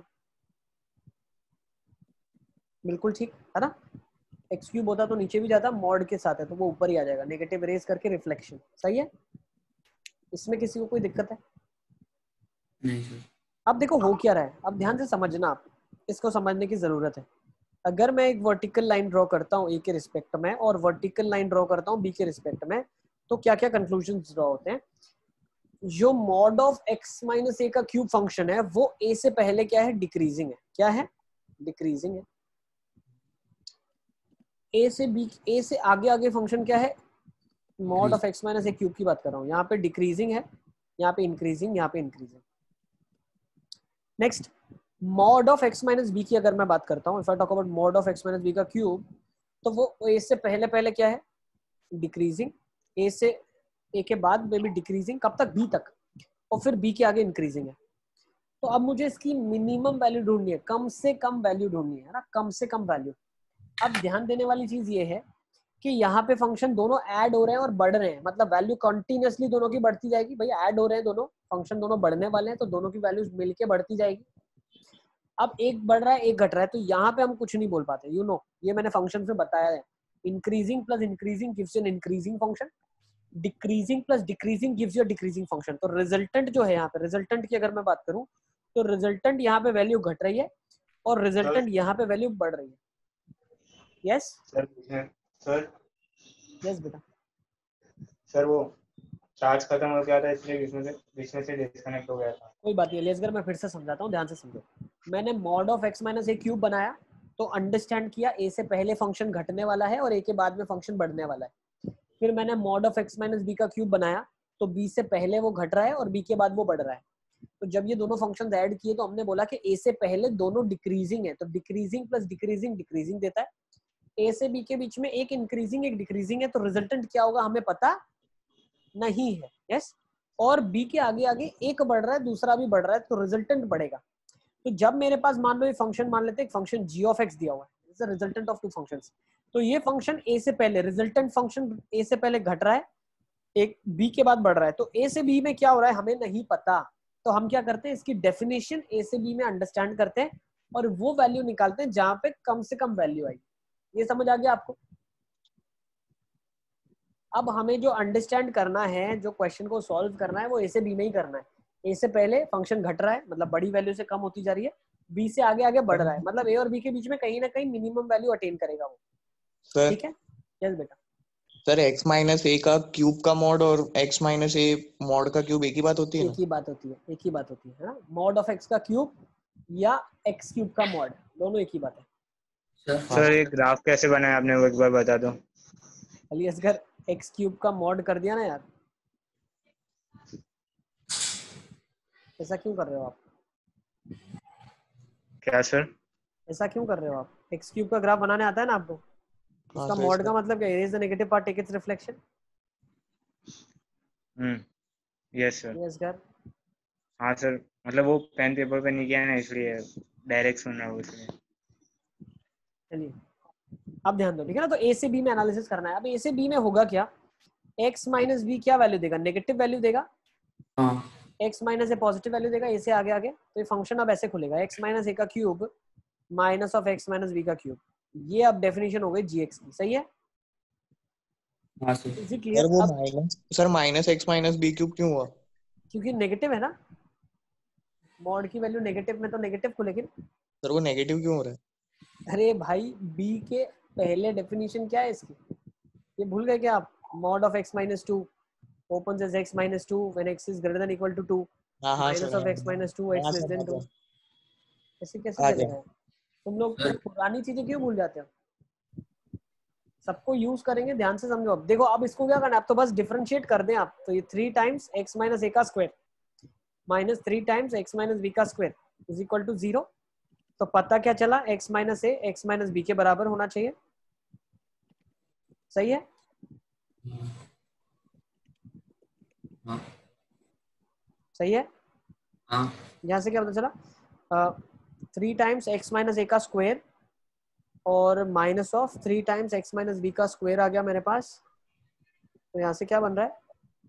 बिल्कुल ठीक है ना. एक्स क्यूब होता तो नीचे भी जाता, मॉड के साथ है तो वो ऊपर ही आ जाएगा, नेगेटिव रेज करके रिफ्लेक्शन. सही है, इसमें किसी को कोई दिक्कत है? नहीं सर. अब देखो हो क्या रहा है, अब ध्यान से समझना, आप इसको समझने की जरूरत है. अगर मैं एक वर्टिकल लाइन ड्रॉ करता हूँ ए के रिस्पेक्ट में और वर्टिकल लाइन ड्रॉ करता हूँ बी के रिस्पेक्ट में, तो क्या क्या कंक्लूजन्स ड्रॉ होते हैं. जो मॉड ऑफ एक्स माइनस ए का क्यूब फंक्शन है वो ए से पहले क्या है, डिक्रीजिंग है. क्या है, डिक्रीजिंग है. ए से बी, ए से आगे आगे फंक्शन क्या है, mod of x minus A cube की बात कर रहा हूँ. यहाँ पे डिक्रीजिंग है, यहाँ पे इंक्रीजिंग, यहाँ पे increasing. Next mod of x minus B की अगर मैं बात करता हूँ, if I talk about mod of x minus B का क्यूब, तो वो ए से पहले पहले क्या है, डिक्रीजिंग. ए से ए के बाद में भी डिक्रीजिंग, कब तक, बी तक, और फिर बी के आगे इंक्रीजिंग है. तो अब मुझे इसकी मिनिमम वैल्यू ढूंढनी है, कम से कम वैल्यू ढूंढनी है ना, कम से कम वैल्यू. अब ध्यान देने वाली चीज ये है कि यहाँ पे फंक्शन दोनों ऐड हो रहे हैं और बढ़ रहे हैं, मतलब वैल्यू कंटिन्यूअसली दोनों की बढ़ती जाएगी. भाई ऐड हो रहे हैं दोनों फंक्शन, दोनों बढ़ने वाले हैं, तो दोनों की वैल्यूज मिलके बढ़ती जाएगी. अब एक बढ़ रहा है एक घट रहा है, तो यहाँ पे हम कुछ नहीं बोल पाते. यू नो, ये मैंने फंक्शन में बताया है, increasing plus increasing gives an increasing function. Decreasing plus decreasing gives you a decreasing function. तो रिजल्टेंट जो है यहाँ पे, रिजल्टेंट की अगर मैं बात करूँ तो रिजल्टेंट यहाँ पे वैल्यू घट रही है और रिजल्टेंट यहाँ पे वैल्यू बढ़ रही है। यस सर सर यस बेटा। सर वो चार्ज खत्म हो गया था इसलिए बीच में से बीच में से डिस्कनेक्ट हो गया था। कोई बात नहीं, लेट्स मैं फिर से समझाता हूँ, ध्यान से समझो। मैंने mod of x minus A cube बनाया तो अंडरस्टैंड किया ए से पहले फंक्शन घटने वाला है और ए के बाद में फंक्शन बढ़ने वाला है। फिर मैंने mod of x minus B का क्यूब बनाया तो बी से पहले वो घट रहा है और बी के बाद वो बढ़ रहा है। तो जब ये दोनों फंक्शन ऐड किए तो हमने बोला कि ए से पहले दोनों डिक्रीजिंग है, तो डिक्रीजिंग प्लस डिक्रीजिंग डिक्रीजिंग देता है। ए से बी के बीच में एक इंक्रीजिंग एक डिक्रीजिंग है, तो रिजल्टेंट क्या होगा हमें पता नहीं है। यस, और बी के आगे आगे एक बढ़ रहा है दूसरा भी बढ़ रहा है तो रिजल्टेंट बढ़ेगा। तो जब मेरे पास मान लो ये फंक्शन मान लेते हैं फंक्शन g ऑफ x दिया हुआ है, is the resultant of two functions. तो ये फंक्शन a से पहले, रिजल्टेंट फंक्शन a से पहले घट रहा है, एक b के बाद बढ़ रहा है। तो a से b में क्या हो रहा है हमें नहीं पता, तो हम क्या करते हैं इसकी डेफिनेशन a से b में अंडरस्टैंड करते हैं और वो वैल्यू निकालते हैं जहां पे कम से कम वैल्यू आई। ये समझ आ गया आपको? अब हमें जो अंडरस्टैंड करना है, जो क्वेश्चन को सॉल्व करना है वो ए से बी में ही करना है। ए से पहले फंक्शन घट रहा है मतलब बड़ी वैल्यू से कम होती जा रही है, बी से आगे आगे बढ़ रहा है मतलब ए और बी के बीच में कहीं ना कहीं मिनिमम वैल्यू अटेन करेगा वो। सर ठीक है? यस बेटा। सर x माइनस ए का क्यूब का मॉड और x माइनस ए मॉड का क्यूब एक ही बात होती है ना? एक ही बात होती है, एक ही बात होती है ना। मॉड ऑफ एक्स का क्यूब या एक्स क्यूब का मॉड, दोनों एक ही बात है। सर सर ये ग्राफ कैसे बनाया आपने वो एक बार बता दो। अली असगर एक्स क्यूब का मॉड कर दिया ना यार, ऐसा क्यों कर रहे हो आप? क्या सर? ऐसा क्यों कर रहे हो आप? एक्स क्यूब का ग्राफ बनाने आता है ना आपको? हाँ इसका सर, मॉड इसका- का मतलब क्या है? Erase the negative part, take its reflection. Hmm yes sir. Yes sir. हाँ सर, मतलब वो पेन पेपर पे नहीं किया ना इसलिए डायरेक्ट सुन रहा हूँ इसलिए। चलिए अब ध्यान दो, ठीक है ना। तो ए से बी में एनालिसिस करना है। अब ए से बी में होगा क्या, x माइनस बी क्या वैल्यू देगा? नेगेटिव वैल्यू देगा। हाँ x minus a positive value देगा ए से आगे आगे। तो ये फंक्शन अब ऐसे खुलेगा, x माइनस ए का cube minus of x minus B का क्यूब। ये अब डेफिनेशन हो गई gx की, सही है? हाँ sir is it sir clear? वो अब minus sir minus x minus b cube क्यों हुआ? क्योंकि नेगेटिव है ना, मॉड की वैल्यू नेगेटिव में तो नेगेटिव खुलेगी। सर वो नेगेटिव क्यों हो रहा है? अरे भाई b के पहले डेफिनेशन क्या है इसकी, ये भूल गए क्या आप? Mod of x minus two opens as x minus two when x is greater than equal to two, हाँ हाँ minus sir, of x minus two, x हाँ less सर, than आ two। गया ऐसे कैसे आ चलेगा? गया। तुम लोग सर। पुरानी चीजें क्यों भूल जाते हो? सबको यूज करेंगे, ध्यान से समझो। अब देखो, अब इसको क्या करना है, अब तो बस डिफरेंशिएट कर दें आप। तो ये थ्री टाइम्स एक्स माइनस ए का square minus three times x minus B का square is equal to zero. तो पता क्या चला, x minus a x minus b के बराबर होना चाहिए। सही है? हाँ सही है? हाँ यहाँ से क्या पता चला, थ्री टाइम्स एक्स माइनस ए का स्क्वायर और minus of three times x minus B का स्क्वायर आ गया मेरे पास। तो यहाँ से क्या बन रहा है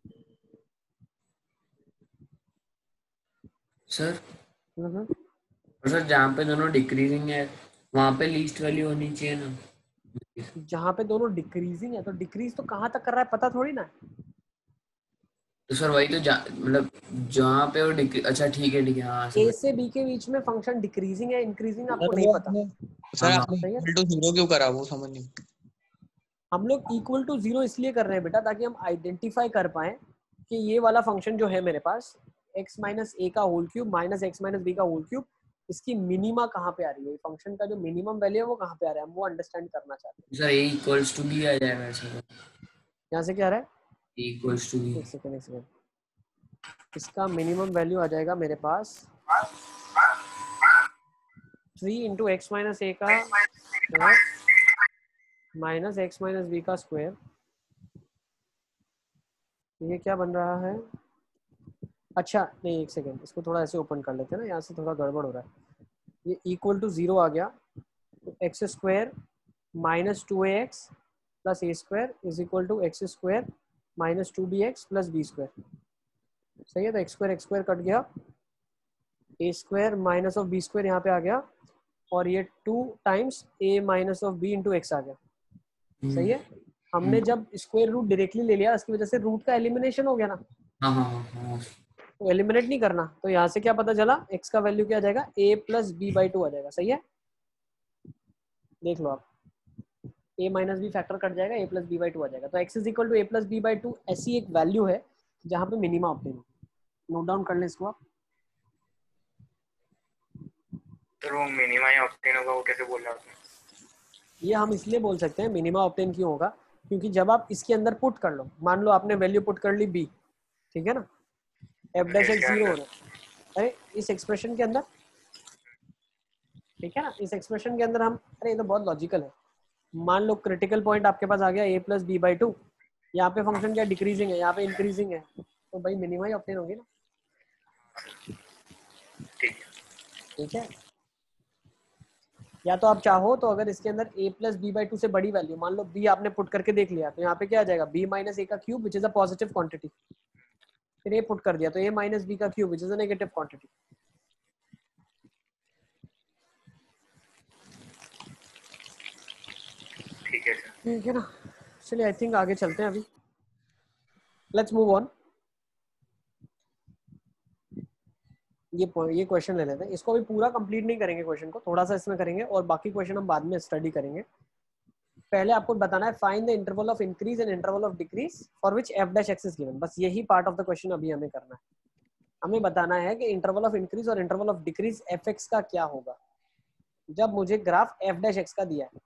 सर। हम्म, और सर जहाँ पे दोनों डिक्रीजिंग है वहाँ पे लीस्ट वैल्यू होनी चाहिए ना। जहाँ पे दोनों डिक्रीजिंग है तो डिक्रीज तो कहाँ तक कर रहा है पता थोड़ी ना। तो सर वही तो जा- मतलब जहाँ पे वो डिक्री अच्छा ठीक है ठीक है हाँ ए समझ से बी के बीच में फंक्शन डिक्रीजिंग है इंक्रीजिंग आपको सर नहीं वो पता। आपने सर हाँ, आपने सही है? इक्वल टू जीरो क्यों करा, वो समझ नहीं। हम लोग इक्वल टू जीरो इसलिए कर रहे हैं बेटा ताकि हम आइडेंटिफाई कर पाए कि ये वाला फंक्शन जो है मेरे पास x माइनस ए का whole cube minus x minus B का होल क्यूब, इसकी मिनिमा कहाँ पे आ रही है, फंक्शन का जो मिनिमम वैल्यू है वो कहाँ पे आ रहा है, हम वो अंडरस्टैंड करना चाहते हैं। Sir a equals to b आ जाएगा ऐसे तो। यहाँ से क्या आ रहा है, ए इक्वल्स टू बी। एक सेकेंड एक सेकेंड, इसका मिनिमम वैल्यू आ जाएगा मेरे पास थ्री इंटू एक्स माइनस ए का माइनस एक्स माइनस बी का स्क्वायर। ये क्या बन रहा है, अच्छा नहीं एक सेकेंड, इसको थोड़ा ऐसे ओपन कर लेते हैं ना, यहाँ से थोड़ा गड़बड़ हो रहा है। ये इक्वल टू जीरो आ गया तो x square minus two a x plus a square is equal to x square minus two b x plus b square. सही है? तो x square x square cut गया, a square minus of b square यहाँ पे आ गया और ये two times a minus of b into x आ गया। सही है? हमने जब स्क्वायर रूट डायरेक्टली ले लिया इसकी वजह से रूट का एलिमिनेशन हो गया ना, हाँ हाँ हाँ हाँ तो एलिमिनेट नहीं करना, तो यहाँ से क्या पता चला x का वैल्यू क्या आ जाएगा, a plus b by two आ जाएगा। सही है, देख लो आप, a minus b factor cut जाएगा, a plus b by two आ जाएगा। तो x is equal to a plus b by two ऐसी एक वैल्यू है जहाँ पे मिनिमा ऑब्टेन हो। नोट डाउन कर लें इसको आप। तो वो मिनिमा ही ऑब्टेन होगा, वो कैसे बोल रहा हूँ? ये हम इसलिए बोल सकते हैं मिनिमा ऑब्टेन क्यों होगा, क्योंकि जब आप इसके अंदर पुट कर लो, मान लो आपने वैल्यू पुट कर ली b, ठीक है ना, f डैश x जीरो हो रहा है, अरे इस एक्सप्रेशन के अंदर, ठीक है ना, इस एक्सप्रेशन के अंदर हम, अरे ये तो बहुत लॉजिकल है, मान लो क्रिटिकल पॉइंट आपके पास आ गया a plus b by two, यहाँ पे फंक्शन क्या डिक्रीजिंग है, यहाँ पे इंक्रीजिंग है, तो भाई मिनिमा ही ऑब्टेन होगी ना। ठीक ठीक है, या तो आप चाहो तो अगर इसके अंदर a plus b by two से बड़ी वैल्यू, मान लो b आपने पुट करके देख लिया, तो यहाँ पे क्या आ जाएगा, b माइनस ए का cube which is a positive quantity, फिर a पुट कर दिया तो a माइनस बी का cube which is a negative quantity. ठीक है सर। ठीक है ना, चलिए आई थिंक आगे चलते हैं अभी, लेट्स मूव ऑन। ये ये क्वेश्चन ले लेते हैं, इसको अभी पूरा कंप्लीट नहीं करेंगे, क्वेश्चन को थोड़ा सा इसमें करेंगे और बाकी क्वेश्चन हम बाद में स्टडी करेंगे। पहले आपको बताना है find the interval of increase and interval of decrease for which f dash x is given. बस यही पार्ट ऑफ द क्वेश्चन अभी हमें करना है। हमें बताना है कि इंटरवल ऑफ इंक्रीज और इंटरवल ऑफ डिक्रीज fx का क्या होगा जब मुझे ग्राफ f डैश x का दिया है।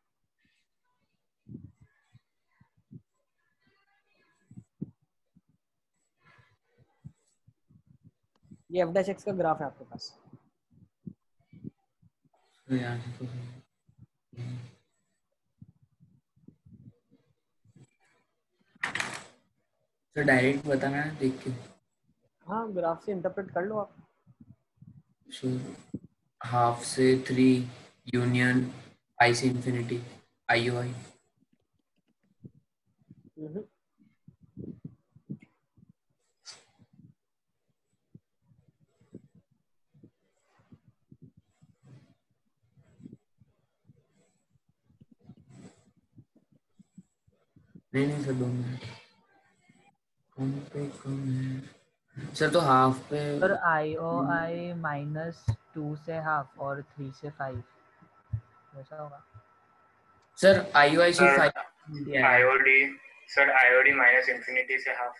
ये f डैश x का ग्राफ है आपके पास, तो डायरेक्ट बताना है देख के। हाँ ग्राफ से इंटरप्रेट कर लो आप। सो हाफ से थ्री यूनियन आई से इंफिनिटी आई ओ आई। नहीं नहीं सर दो मिनट कम पे कम है सर, तो हाफ पे sir I O I minus two से हाफ और थ्री से फाइव ऐसा होगा सर आई ओ आई से sir five IOD sir IOD minus infinity से हाफ।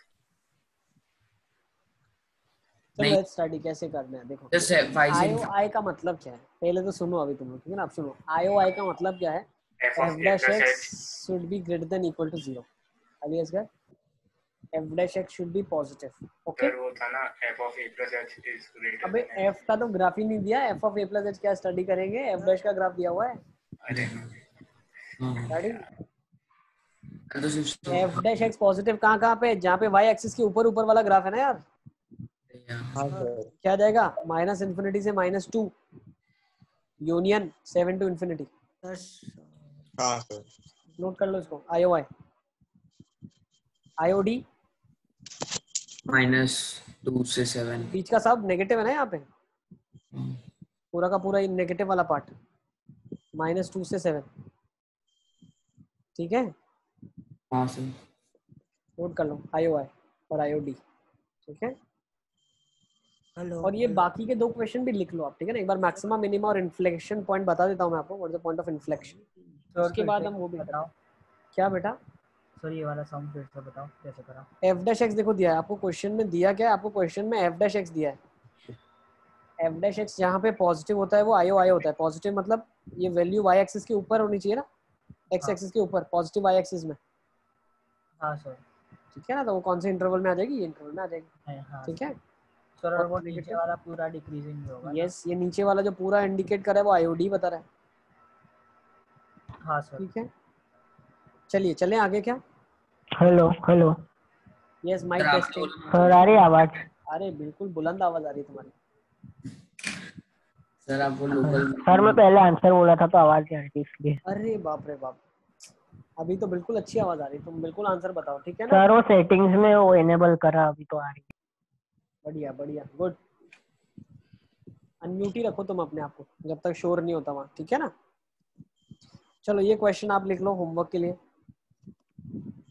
चलो नहीं। लेट्स स्टडी कैसे करना है। देखो जस्ट फाइव से आई ओ आई का मतलब क्या है, पहले तो सुनो अभी तुम लोग, ठीक है ना, आप सुनो। आई ओ आई का मतलब क्या है, f f of a dash plus x h should be greater than equal to zero। अभी इसका f dash x should be positive। Okay sir वो था ना f of a plus h is greater अबे देन f का तो graph ही नहीं दिया, f of a plus h क्या स्टडी करेंगे, f dash का ग्राफ दिया हुआ है अरे स्टडी। तो सिर्फ f dash x पॉजिटिव कहाँ कहाँ पे, जहाँ पे y एक्सिस के ऊपर ऊपर वाला ग्राफ है ना यार, हाँ सर। क्या जाएगा माइनस इन्फिनिटी से minus two union seven to infinity. हाँ सर। नोट कर लो इसको, I O I I O D minus two से सेवन। बीच का सब नेगेटिव है ना यहाँ पे, पूरा का पूरा नेगेटिव वाला पार्ट माइनस टू से सेवन, ठीक है। हाँ सर। नोट कर लो आई ओ आई और आई ओ डी, ठीक है। हेलो और ये बाकी के दो क्वेश्चन भी लिख लो आप, ठीक है ना। एक बार मैक्सिमा मिनिमा और इन्फ्लेक्शन पॉइंट बता देता हूँ मैं आपको, what is the point of inflection, उसके बाद हम वो भी बताओ क्या बेटा। सर ये वाला सम फिर से बताओ कैसे करा। f डैश x देखो दिया है आपको क्वेश्चन में, दिया क्या है आपको क्वेश्चन में, f डैश x दिया है। f डैश x जहाँ पे पॉजिटिव होता है वो आई ओ आई होता है। पॉजिटिव मतलब ये वैल्यू y एक्सिस के ऊपर होनी चाहिए ना, x हाँ। एक्सिस के ऊपर, पॉजिटिव y एक्सिस में, हाँ सर। ठीक है ना। तो वो कौन से इंटरवल में आ जाएगी, ये इंटरवल में आ जाएगी, हाँ, हाँ ठीक है। सर। और वो और नीचे negative? वाला पूरा डिक्रीजिंग होगा ना? यस, ये नीचे वाला जो पूरा इंडिकेट कर रहा है वो आई ओ डी बता रहा है, हाँ सर। ठीक है। चलिए चलें आगे। क्या hello hello yes mic sir, आप टेस्टिंग। सर आ रही है आवाज? अरे बिल्कुल बुलंद आवाज आ रही है तुम्हारी। सर आपको लोकल सर मैं पहले आंसर बोला था तो आवाज नहीं आ रही थी इसलिए। अरे बाप रे बाप, अभी तो बिल्कुल अच्छी आवाज आ रही है, तुम बिल्कुल आंसर बताओ, ठीक है ना। सर वो सेटिंग्स में वो इनेबल करा, अभी तो आ रही है। बढ़िया बढ़िया गुड। अनम्यूट ही रखो तुम अपने आप को जब तक शोर नहीं होता वहाँ, ठीक है ना। चलो ये क्वेश्चन आप लिख लो होमवर्क के लिए।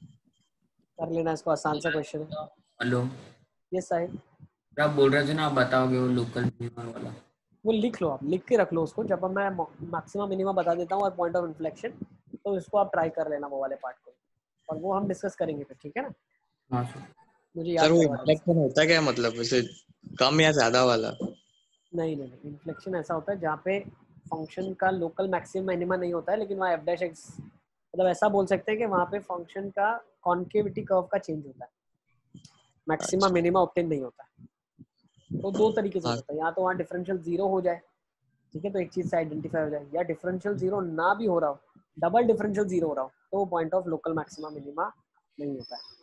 कर लेना इसको, आसान सा क्वेश्चन है। हेलो यस साहिब, आप बोल रहे थे ना, आप बताओगे वो लोकल मिनिमम वाला। वो लिख लो, आप लिख के रख लो उसको, जब मैं मैक्सिमम मिनिमम बता देता हूँ और पॉइंट ऑफ इन्फ्लेक्शन, तो इसको आप ट्राई कर लेना वो वाले पार्ट को, और वो हम डिस्कस करेंगे फिर, ठीक है ना? हाँ सर। मुझे सर याद वो करवा देना। इन्फ्लेक्शन होता क्या, मतलब वैसे कम या ज्यादा वाला? नहीं नहीं नहीं, इन्फ्लेक्शन ऐसा होता है जहाँ पे फंक्शन का लोकल मैक्सिमम मिनिमा नहीं होता है, लेकिन वहाँ एफ डैश एक्स, मतलब ऐसा बोल सकते हैं कि वहाँ पे फंक्शन का कॉन्केविटी कर्व का चेंज होता है, मैक्सिमा अच्छा। मिनिमा ऑब्टेन नहीं होता है। तो दो तरीके से हो हाँ। सकता है, या तो वहाँ डिफरेंशियल जीरो हो जाए, ठीक है, तो एक चीज से आइडेंटिफाई हो जाए, या डिफरेंशियल जीरो ना भी हो रहा हो, डबल डिफरेंशियल जीरो हो रहा हो, तो वो point of local maxima minima नहीं होता है।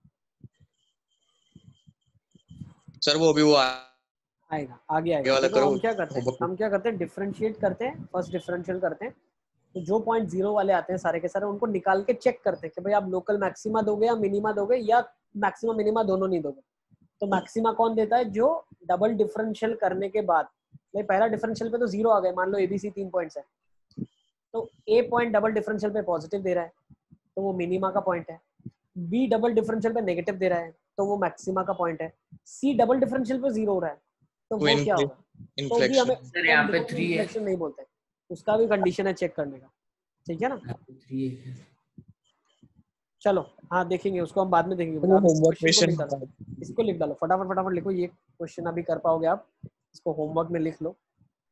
सर वो भी वो आ- आएगा, आगे आगे आएगा। वाला देखो करो हम क्या करते हैं, homework में। हम क्या करते हैं, डिफरेंशिएट करते हैं, फर्स्ट डिफरेंशियल करते हैं, तो जो पॉइंट जीरो वाले आते हैं सारे के सारे, उनको निकाल के चेक करते हैं कि भाई आप लोकल मैक्सिमा दोगे या मिनिमा दोगे, या मैक्सिमा मिनिमा दोनों नहीं दोगे। तो मैक्सिमा कौन देता है, जो डबल डिफरेंशियल करने के बाद, भाई पहला डिफरेंशियल पे तो जीरो आ गए, मान लो एबीसी तीन पॉइंट्स है, तो ए पॉइंट डबल डिफरेंशियल पे पॉजिटिव दे रहा है, तो वो मिनिमा का पॉइंट है। बी डबल डिफरेंशियल पे नेगेटिव दे रहा है, तो वो मैक्सिमा का पॉइंट है। सी डबल डिफरेंशियल पे जीरो हो रहा है, तो वो वो क्या होगा, तो भी हमें सर यहाँ पे थ्री है। इन्फ्लेक्शन नहीं बोलते, उसका भी कंडीशन है चेक करने का, ठीक है ना? यहाँ पे थ्री है। चलो हाँ देखेंगे उसको, हम बाद में देखेंगे। वो आप इस होमवर्क क्वेश्चन को लिख क्वेश्चन डालो, इसको लिख डालो फटाफट फटाफट लिखो, ये क्वेश्चन अभी कर पाओगे आप, इसको होमवर्क में लिख लो।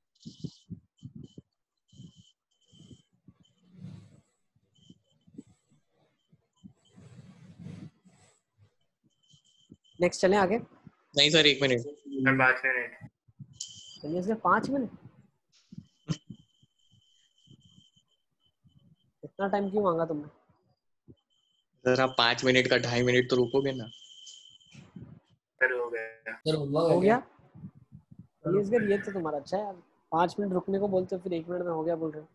नेक्स्ट चलें आगे। नहीं सर एक मिनट। सर पाँच मिनट। चलिए सिर्फ पाँच मिनट, इतना टाइम क्यों मांगा तुमने? सर आप पाँच मिनट का ढाई मिनट तो रुकोगे ना? सर हो गया। सर हो गया? चलिए इसका ये तो तुम्हारा अच्छा है यार, पाँच मिनट रुकने को बोलते हो, फिर एक मिनट में हो गया बोल रहे हो।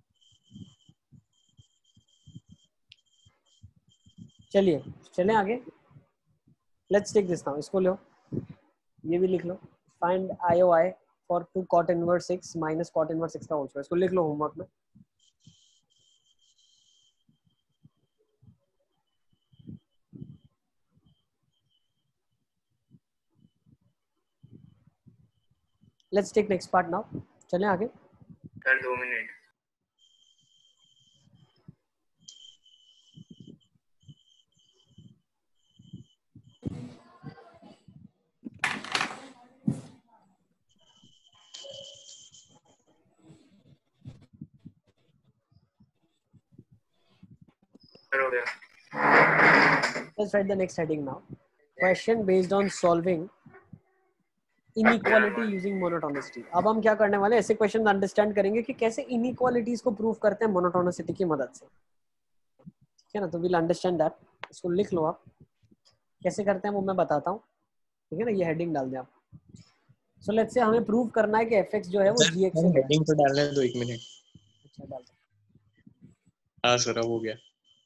चलिए चलें आगे, लेट्स टेक दिस नाउ, इसको लो, ये भी लिख लो, find I O I for two cot inverse six minus cot inverse six का होल स्क्वायर, इसको लिख लो होमवर्क में। Let's take next part now, चलें आगे। सर दो मिनट। सर हो गया। Let's write the next heading now. Question based on solving inequality using monotonicity. अब हम क्या करने वाले हैं, ऐसे क्वेश्चन अंडरस्टैंड करेंगे कि कैसे इनइक्वालिटीज को प्रूव करते हैं मोनोटोनिसिटी की मदद से, ठीक है ना? तो विल अंडरस्टैंड दैट, इसको लिख लो आप, कैसे करते हैं वो मैं बताता हूँ, ठीक है ना? ये हेडिंग डाल दें आप। सो लेट्स से हमें प्रूव करना है कि एफ जो है वो जी एक्स से बड़ा है। हेडिंग तो डालने दो एक मिनट। अच्छा डाल दो। हाँ सर अब हो गया।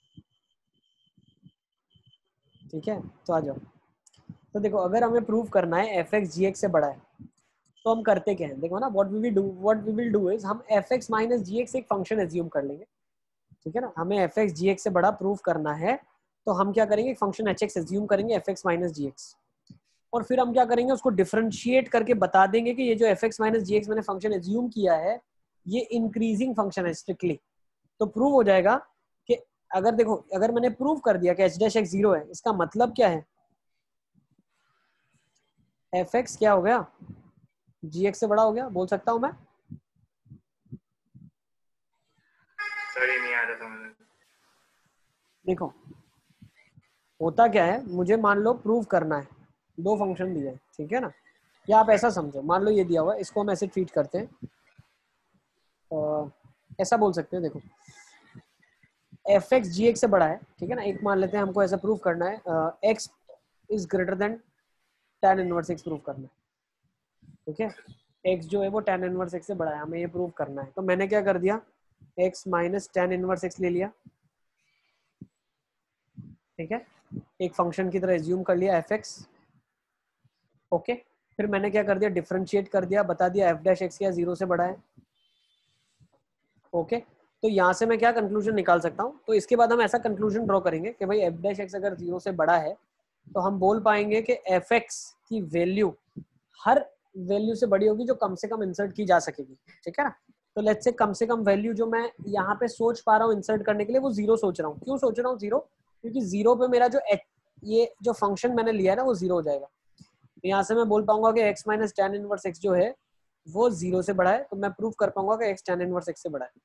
ठीक है, तो आ जाओ। तो देखो अगर हमें प्रूव करना है एफ एक्स जी एक्स से बड़ा है, तो हम करते क्या है, देखो ना, what we will do what we will do is हम f x minus g x एक फंक्शन एज्यूम कर लेंगे, ठीक है ना? हमें एफ एक्स जी एक्स से बड़ा प्रूव करना है, तो हम क्या करेंगे, एक फंक्शन एच एक्स एज्यूम करेंगे f x minus g x, और फिर हम क्या करेंगे, उसको डिफरेंशिएट करके बता देंगे कि ये जो f x minus g x मैंने फंक्शन एज्यूम किया है ये इंक्रीजिंग फंक्शन है स्ट्रिक्टली। तो प्रूव हो जाएगा कि अगर देखो, अगर मैंने प्रूव कर दिया कि एच डैश एक्स जीरो है, इसका मतलब क्या है, एफ एक्स क्या हो गया, जी एक्स से बड़ा हो गया, बोल सकता हूं मैं? सर ये नहीं आ रहा समझ। देखो होता क्या है, मुझे मान लो प्रूव करना है, दो फंक्शन दिए हैं, ठीक है ना? या आप ऐसा समझो, मान लो ये दिया हुआ है, इसको हम ऐसे ट्रीट करते हैं, आ, ऐसा बोल सकते हैं, देखो एफ एक्स जी एक्स से बड़ा है, ठीक है ना? एक मान लेते हैं हमको ऐसा प्रूव करना है, x is greater than tan inverse x prove करना है, ठीक है? एक्स जो है वो टेन इनवर्स एक्स से बड़ा है, हमें ये प्रूव करना है। तो मैंने क्या कर दिया, x minus ten inverse x ले लिया, ठीक है? एक फंक्शन की तरह एज्यूम कर लिया एफ एक्स, ओके। फिर मैंने क्या कर दिया, डिफरेंशिएट कर दिया, बता दिया एफ डैश एक्स क्या जीरो से बड़ा है, ओके। तो यहाँ से मैं क्या कंक्लूजन निकाल सकता हूँ, तो इसके बाद हम ऐसा कंक्लूजन ड्रॉ करेंगे कि भाई एफ डैश एक्स अगर जीरो से बड़ा है तो हम बोल पाएंगे कि एफ एक्स की वैल्यू हर वैल्यू से बड़ी होगी जो कम से कम इंसर्ट की जा सकेगी, ठीक है ना। तो लेट्स से कम से कम वैल्यू जो मैं यहाँ पे सोच पा रहा हूँ इंसर्ट करने के लिए वो जीरो सोच रहा हूँ। क्यों सोच रहा हूँ जीरो? क्योंकि जीरो पे मेरा जो ये जो फंक्शन मैंने लिया है ना वो जीरो हो जाएगा। तो यहाँ से मैं बोल पाऊंगा कि x minus ten inverse x जो है वो जीरो से बड़ा है, तो मैं प्रूव कर पाऊंगा कि x टेन इनवर्स एक्स से बड़ा है,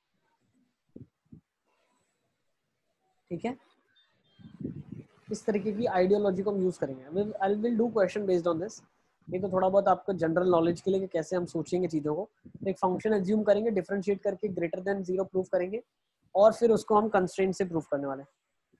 ठीक है। इस तरीके की आइडियोलॉजी को हम यूज करेंगे। I will do question based on this. ये तो थोड़ा बहुत आपको जनरल नॉलेज के लिए कि कैसे हम सोचेंगे चीजों को। तो एक फंक्शन एज्यूम करेंगे, डिफरेंशिएट करके ग्रेटर देन जीरो प्रूव करेंगे और फिर उसको हम कंस्ट्रेंट से प्रूव करने वाले हैं।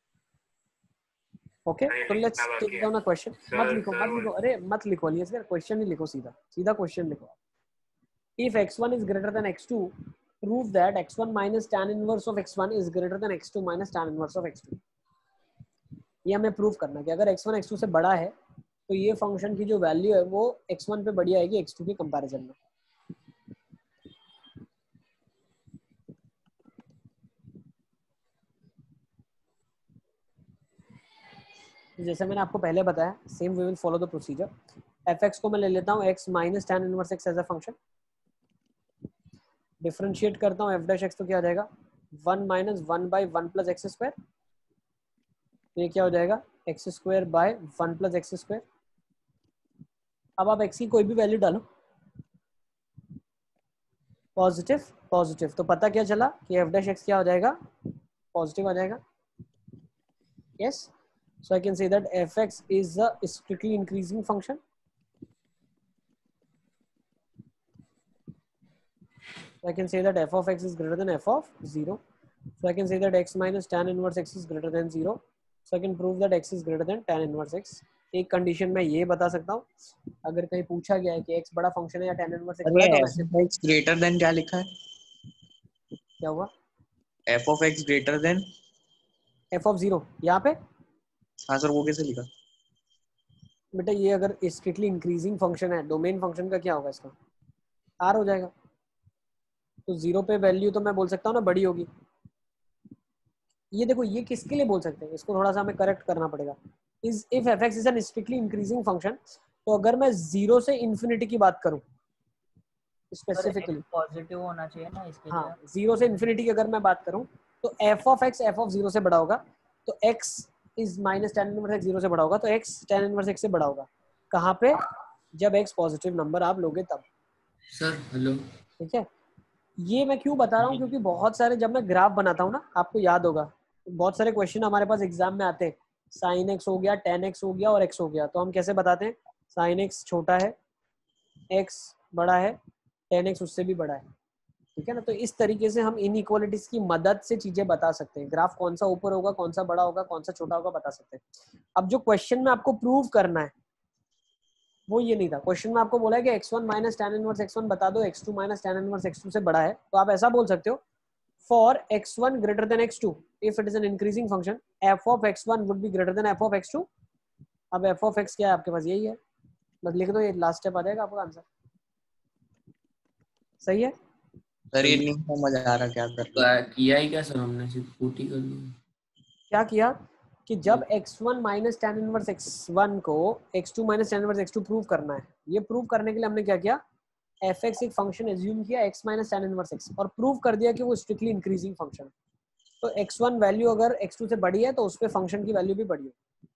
ओके, तो let's take down a question. मत लिखो मत लिखो अरे मत लिखो अलियस, क्वेश्चन ही लिखो, सीधा सीधा क्वेश्चन लिखो। If x one is greater than x two, prove that x one minus tan inverse of x one is greater than x two minus tan inverse of x two. ये हमें prove करना है कि अगर x one x two से बड़ा है तो ये फंक्शन की जो वैल्यू है वो एक्स वन पे बड़ी आएगी एक्स टू के कंपैरिजन में। जैसे मैंने आपको पहले बताया, same we will follow the procedure. F x को मैं ले लेता हूँ x minus ten inverse x as a function, differentiate करता हूँ एफ डैश एक्स, तो क्या आ जाएगा one minus one by one plus x square. ये क्या हो जाएगा x square by one plus x square. अब आप एक्स की कोई भी वैल्यू डालो, पॉजिटिव पॉजिटिव, तो पता क्या चला कि एफ डैश एक्स क्या हो जाएगा पॉजिटिव आ जाएगा। Yes, so I can say that fx is a strictly increasing function. So I can say that f of x is greater than f of zero. So I can say that x minus tan inverse x is greater than zero. So I can prove that x is greater than tan inverse x. एक condition में ये बता सकता हूँ, अगर कहीं पूछा गया है कि x बड़ा फंक्शन है या tan inverse x बड़ा, तो वैसे f of x greater than क्या लिखा है? क्या हुआ? f of x greater than f of zero यहाँ पे। हाँ सर, वो कैसे लिखा? बेटा ये अगर स्ट्रिक्टली इंक्रीजिंग फंक्शन है, डोमेन फंक्शन का क्या होगा, इसका आर हो जाएगा। तो जीरो पे वैल्यू तो मैं बोल सकता हूँ ना बड़ी होगी। ये देखो ये किसके लिए बोल सकते हैं, इसको थोड़ा सा हमें करेक्ट करना पड़ेगा। Is if f x is an strictly increasing function, तो अगर मैं जीरो से इन्फिनिटी की बात करूँ स्पेसिफिकली, पॉजिटिव होना चाहिए ना इसके लिए। हाँ, जीरो से इन्फिनिटी की अगर मैं बात करूँ तो f of x f of zero से बड़ा होगा, तो x is minus ten inverse x zero से बड़ा होगा, तो एक्स टेन इनवर्स एक्स से बड़ा होगा। कहाँ पे? जब एक्स पॉजिटिव नंबर आप लोगे तब। सर हेलो, ठीक है, ये मैं क्यों बता रहा हूँ क्योंकि बहुत सारे जब मैं ग्राफ बनाता हूँ ना, आपको याद होगा बहुत सारे क्वेश्चन हमारे पास एग्जाम में आते हैं, साइन एक्स हो गया, टेन एक्स हो गया और एक्स हो गया, तो हम कैसे बताते हैं, साइन एक्स छोटा है, एक्स बड़ा है, टेन एक्स उससे भी बड़ा है, ठीक है ना। तो इस तरीके से हम इनइक्वालिटीज की मदद से चीजें बता सकते हैं, ग्राफ कौन सा ऊपर होगा, कौन सा बड़ा होगा, कौन सा छोटा होगा, बता सकते हैं। अब जो क्वेश्चन में आपको प्रूव करना है वो ये नहीं था। क्वेश्चन में आपको बोला है कि x one minus ten inverse x one बता दो x two minus ten inverse x two से बड़ा है, तो आप ऐसा बोल सकते हो for x one greater than x two if it is an increasing function f of x one would be greater than f of x two. अब एफ ऑफ एक्स क्या है आपके पास, यही है, बस लिख दो, ये लास्ट स्टेप आ जाएगा आपका आंसर। सही है सर ये नहीं समझ आ रहा क्या कर रहा है। किया ही क्या सर, हमने सिर्फ पूटी कर ली। क्या किया कि जब x one minus ten inverse x one को x two minus ten inverse x two prove करना है, ये प्रूव करने के लिए हमने क्या किया, एफ एक्स एक फंक्शन एज्यूम किया x minus ten inverse x और प्रूव कर दिया कि वो स्ट्रिक्टली इंक्रीजिंग फंक्शन है। तो एक्स वन वैल्यू अगर एक्स टू से बड़ी है तो उस पे फंक्शन की वैल्यू भी बड़ी है।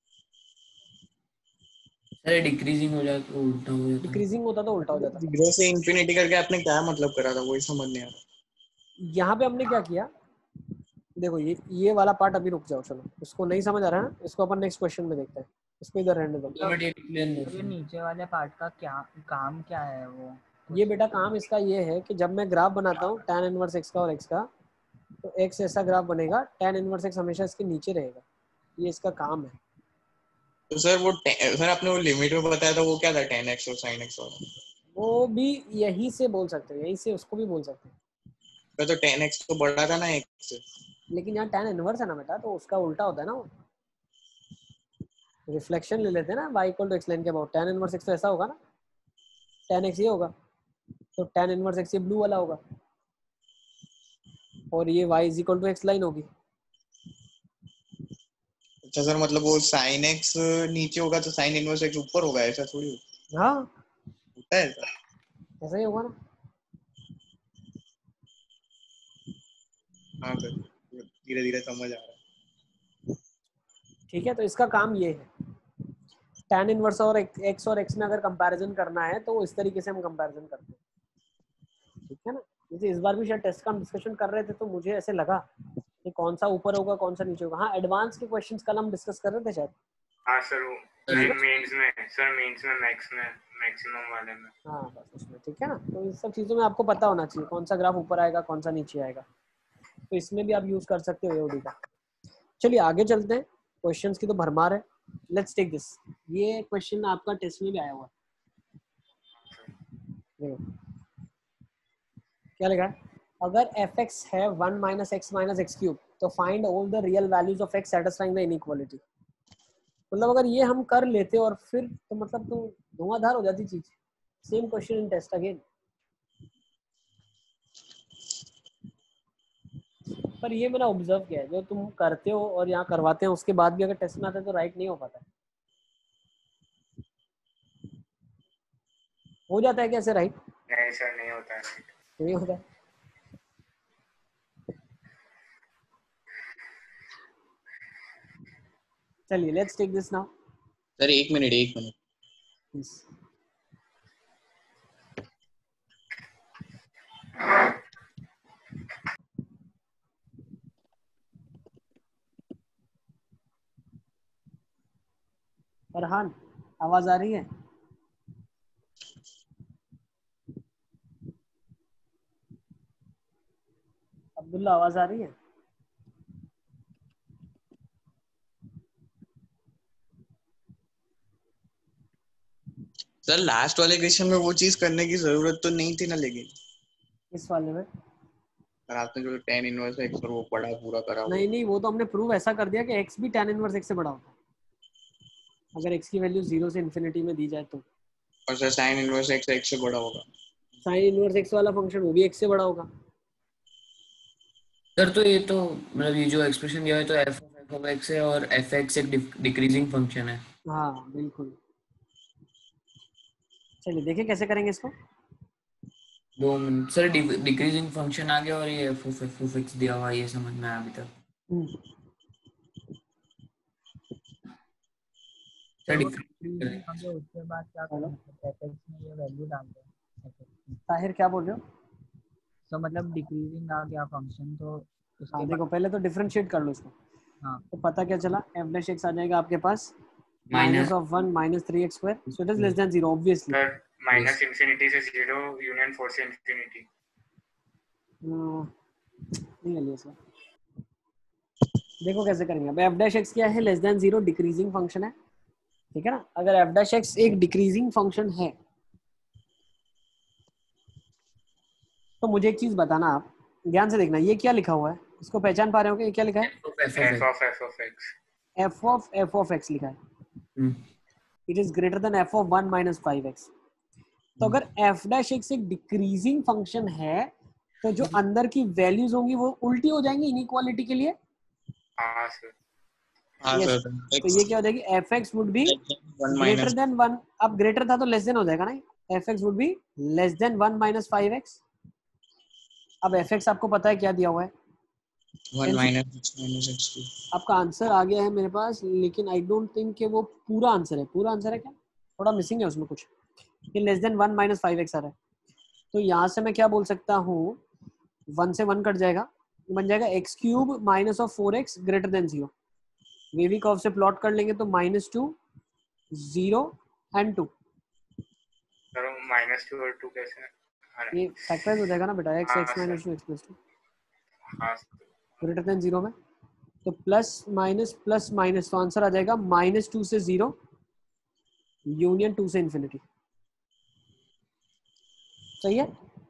सर डिक्रीजिंग हो जाए तो उल्टा हो जाता। डिक्रीजिंग होता तो उल्टा हो जाता। जीरो से इंफिनिटी करके आपने क्या मतलब करा था, वही समझ नहीं आ रहा। यहाँ पे हमने क्या किया, देखो ये ये वाला पार्ट अभी रुक जाओ, चलो इसको नहीं समझ आ रहा है ना, इसको अपन नेक्स्ट क्वेश्चन में देखते हैं, इसको इधर रहने दो। ये नीचे वाले पार्ट का क्या काम क्या है वो? ये बेटा काम इसका ये है कि जब मैं ग्राफ बनाता हूँ tan इनवर्स x का और x का, तो x ऐसा ग्राफ बनेगा, tan इनवर्स x हमेशा इसके नीचे रहेगा, ये इसका काम है। तो सर वो सर आपने वो लिमिट में बताया था, वो क्या था tan x और sin x वाला? वो भी यही से बोल सकते हैं, यही से उसको भी बोल सकते हैं। तो tan x तो बड़ा था ना x से, लेकिन यहाँ tan इनवर्स है ना बेटा, तो उसका उल्टा होता है ना, वो रिफ्लेक्शन ले लेते हैं ना, y equal to x line के अबाउट, tan इनवर्स x तो ऐसा होगा ना, tan x ये होगा, तो tan इनवर्स x ये ब्लू वाला होगा। और ये y is equal to x line होगी। अच्छा सर, मतलब वो sin x नीचे होगा तो sin इनवर्स x ऊपर होगा, ऐसा थोड़ी होता हाँ है ऐसा? ऐसा ही होगा ना। हाँ सर, धीरे धीरे समझ आ रहा है। ठीक है, तो इसका काम ये है, tan इनवर्स और x और x में अगर कंपैरिजन करना है तो इस तरीके से हम कंपैरिजन करते हैं, ठीक है ना। जैसे इस बार भी शायद टेस्ट का हम डिस्कशन कर रहे थे तो मुझे ऐसे लगा कि कौन सा ऊपर होगा कौन सा नीचे होगा। हाँ एडवांस के क्वेश्चंस कल हम डिस्कस कर रहे थे शायद। हाँ सर, वो मेंस में सर मेंस में मैक्स में मैक्सिमम वाले में। हाँ बस उसमें, ठीक है ना। तो इन सब चीज़ों में आपको पता होना चाहिए कौन सा ग्राफ ऊपर आएगा कौन सा नीचे आएगा, तो इसमें भी आप यूज कर सकते हो एओडी का। चलिए आगे चलते हैं, क्वेश्चंस की तो भरमार है। लेट्स टेक दिस, ये क्वेश्चन आपका टेस्ट में भी आया हुआ है। देखो क्या लिखा है, अगर fx है one minus x minus x cube तो find all the real values of x satisfying the inequality. मतलब अगर ये हम कर लेते और फिर तो मतलब तो धुआंधार हो जाती चीज। Same question in test again. पर ये मैंने ऑब्जर्व किया है, जो तुम करते हो और यहाँ करवाते हैं उसके बाद भी अगर टेस्ट में आता है तो राइट नहीं हो पाता है। हो जाता है कैसे राइट? नहीं सर, नहीं होता है। नहीं होता है। चलिए let's take this now. Sir एक मिनट एक मिनट Yes. फरहान आवाज आ रही है? अब्दुल्ला आवाज आ रही है? सर, लास्ट वाले क्वेश्चन में वो चीज करने की जरूरत तो नहीं थी ना, लेकिन इस वाले में सर आपने जो tan इनवर्स x और वो पढ़ा पूरा करा वो। नहीं नहीं, वो तो हमने प्रूव ऐसा कर दिया कि x भी tan इनवर्स x से बड़ा होता है अगर x की वैल्यू जीरो से इन्फिनिटी में दी जाए तो। और sir sin inverse x x से बड़ा होगा। साइन इनवर्स x वाला फंक्शन वो भी x से बड़ा होगा। सर तो ये तो मतलब ये जो एक्सप्रेशन दिया है तो f of f of x है और fx एक डिक्रीजिंग फंक्शन है। हाँ बिल्कुल। चलिए देखें कैसे करेंगे इसको। दो मिनट सर, डिक्रीजिंग फंक्शन आ गया और ये f of f of x दिया हुआ है, ये समझ में आया अभी तक। सर डिक्रीजिंग आ गया उसके बाद क्या करना है? fx में ये वैल्यू डाल दो। ताहिर क्या बोल रहे हो? तो मतलब डिक्रीजिंग आ गया फंक्शन तो उसके हाँ देखो बाद पहले तो डिफरेंशिएट कर लो इसको। हाँ तो पता क्या चला, एफ डैश एक्स आ जाएगा आपके पास minus of one minus three x square, so it is less than zero obviously. Sir minus infinity से जीरो यूनियन फोर से इंफिनिटी। नहीं है इसका। देखो कैसे करेंगे। अब एफ डैश एक्स क्या है? Less than zero decreasing function है, ठीक है ना। अगर एफ डैश एक्स एक डिक्रीजिंग फंक्शन है तो मुझे एक चीज बताना, आप ध्यान से देखना, ये क्या लिखा हुआ है, इसको पहचान पा रहे हो? ये क्या लिखा है? f of f f of x। of f of x। F of f of x लिखा है। It is greater than f of one minus five x. तो अगर एफ डैश एक्स एक डिक्रीजिंग फंक्शन है तो जो अंदर की वैल्यूज होंगी वो उल्टी हो जाएंगी इनइक्वालिटी के लिए। हाँ सर। हाँ yes. सर, तो ये क्या हो जाएगी? F x would be one greater minus than one. अब ग्रेटर था तो लेस देन हो जाएगा ना। F x would be less than one minus five x. अब एफ एक्स आपको पता है क्या दिया हुआ है? One minus x minus x two. आपका आंसर आ गया है मेरे पास, लेकिन आई डोंट थिंक कि वो पूरा आंसर है। पूरा आंसर है क्या? थोड़ा मिसिंग है उसमें कुछ, कि less than one minus five x आ रहा है। तो यहाँ से मैं क्या बोल सकता हूँ, वन से वन कट जाएगा, बन जाएगा x cube minus of four x greater than zero. Wavy curve से प्लॉट कर लेंगे तो minus two zero and two. Sir minus two और टू कैसे? ये फैक्टराइज हो जाएगा ना बेटा, एक्स हाँ x minus two sir. X plus two हाँ ग्रेटर देन जीरो में। तो प्लस माइनस प्लस माइनस, तो आंसर आ जाएगा माइनस टू से जीरो यूनियन टू से इंफिनिटी। सही है?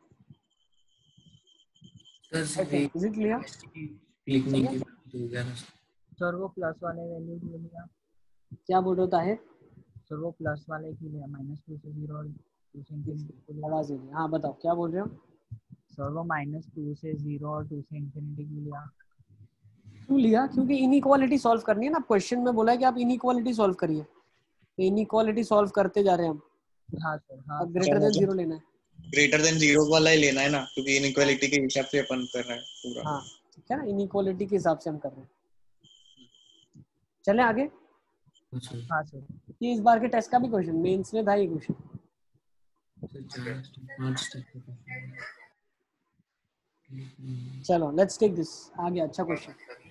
Sir is it clear? लिखने की हो गया ना। सर वो प्लस वाले वैल्यू के लिए आप क्या बोल रहे हो ताहिर? सर वो प्लस वाले के लिए माइनस टू से जीरो और टू से इंफिनिटी के लिए आवाज नहीं। हाँ बताओ क्या बोल रहे हो? सर वो माइनस टू से जीरो और टू से इंफिनिटी के लिया। क्यों लिया? क्योंकि इनइक्वालिटी सॉल्व करनी है ना। क्वेश्चन में बोला है कि आप इनइक्वालिटी सॉल्व करिए, तो इनइक्वालिटी सॉल्व करते जा रहे हैं हम। हाँ सर हाँ अब ग्रेटर देन जीरो लेना है। ग्रेटर देन जीरो वाला ही लेना है ना, क्योंकि इनइक्वालिटी के हिसाब से अपन कर रहे हैं पूरा। हाँ ठीक है ना, इनइक्वालिटी के हिसाब से हम कर रहे हैं। चले आगे। अच्छा हाँ सर। ये इस बार के टेस्ट का भी क्वेश्चन, मेंस में था ये क्वेश्चन। सर चार पांच स्टेप का क्वेश्चन है। चलो लेट्स टेक दिस। आ गया अच्छा question.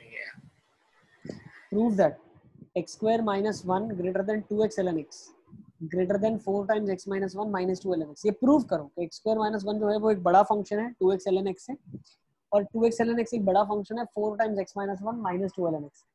Prove that x square minus one greater than two x ln x greater than four times x minus one minus two ln x। ये prove करो कि x स्क्वायर माइनस वन जो है वो एक बड़ा फंक्शन है टू एक्स ln x से, और टू एक्स ln x एक बड़ा फंक्शन है four times x minus one minus two ln x।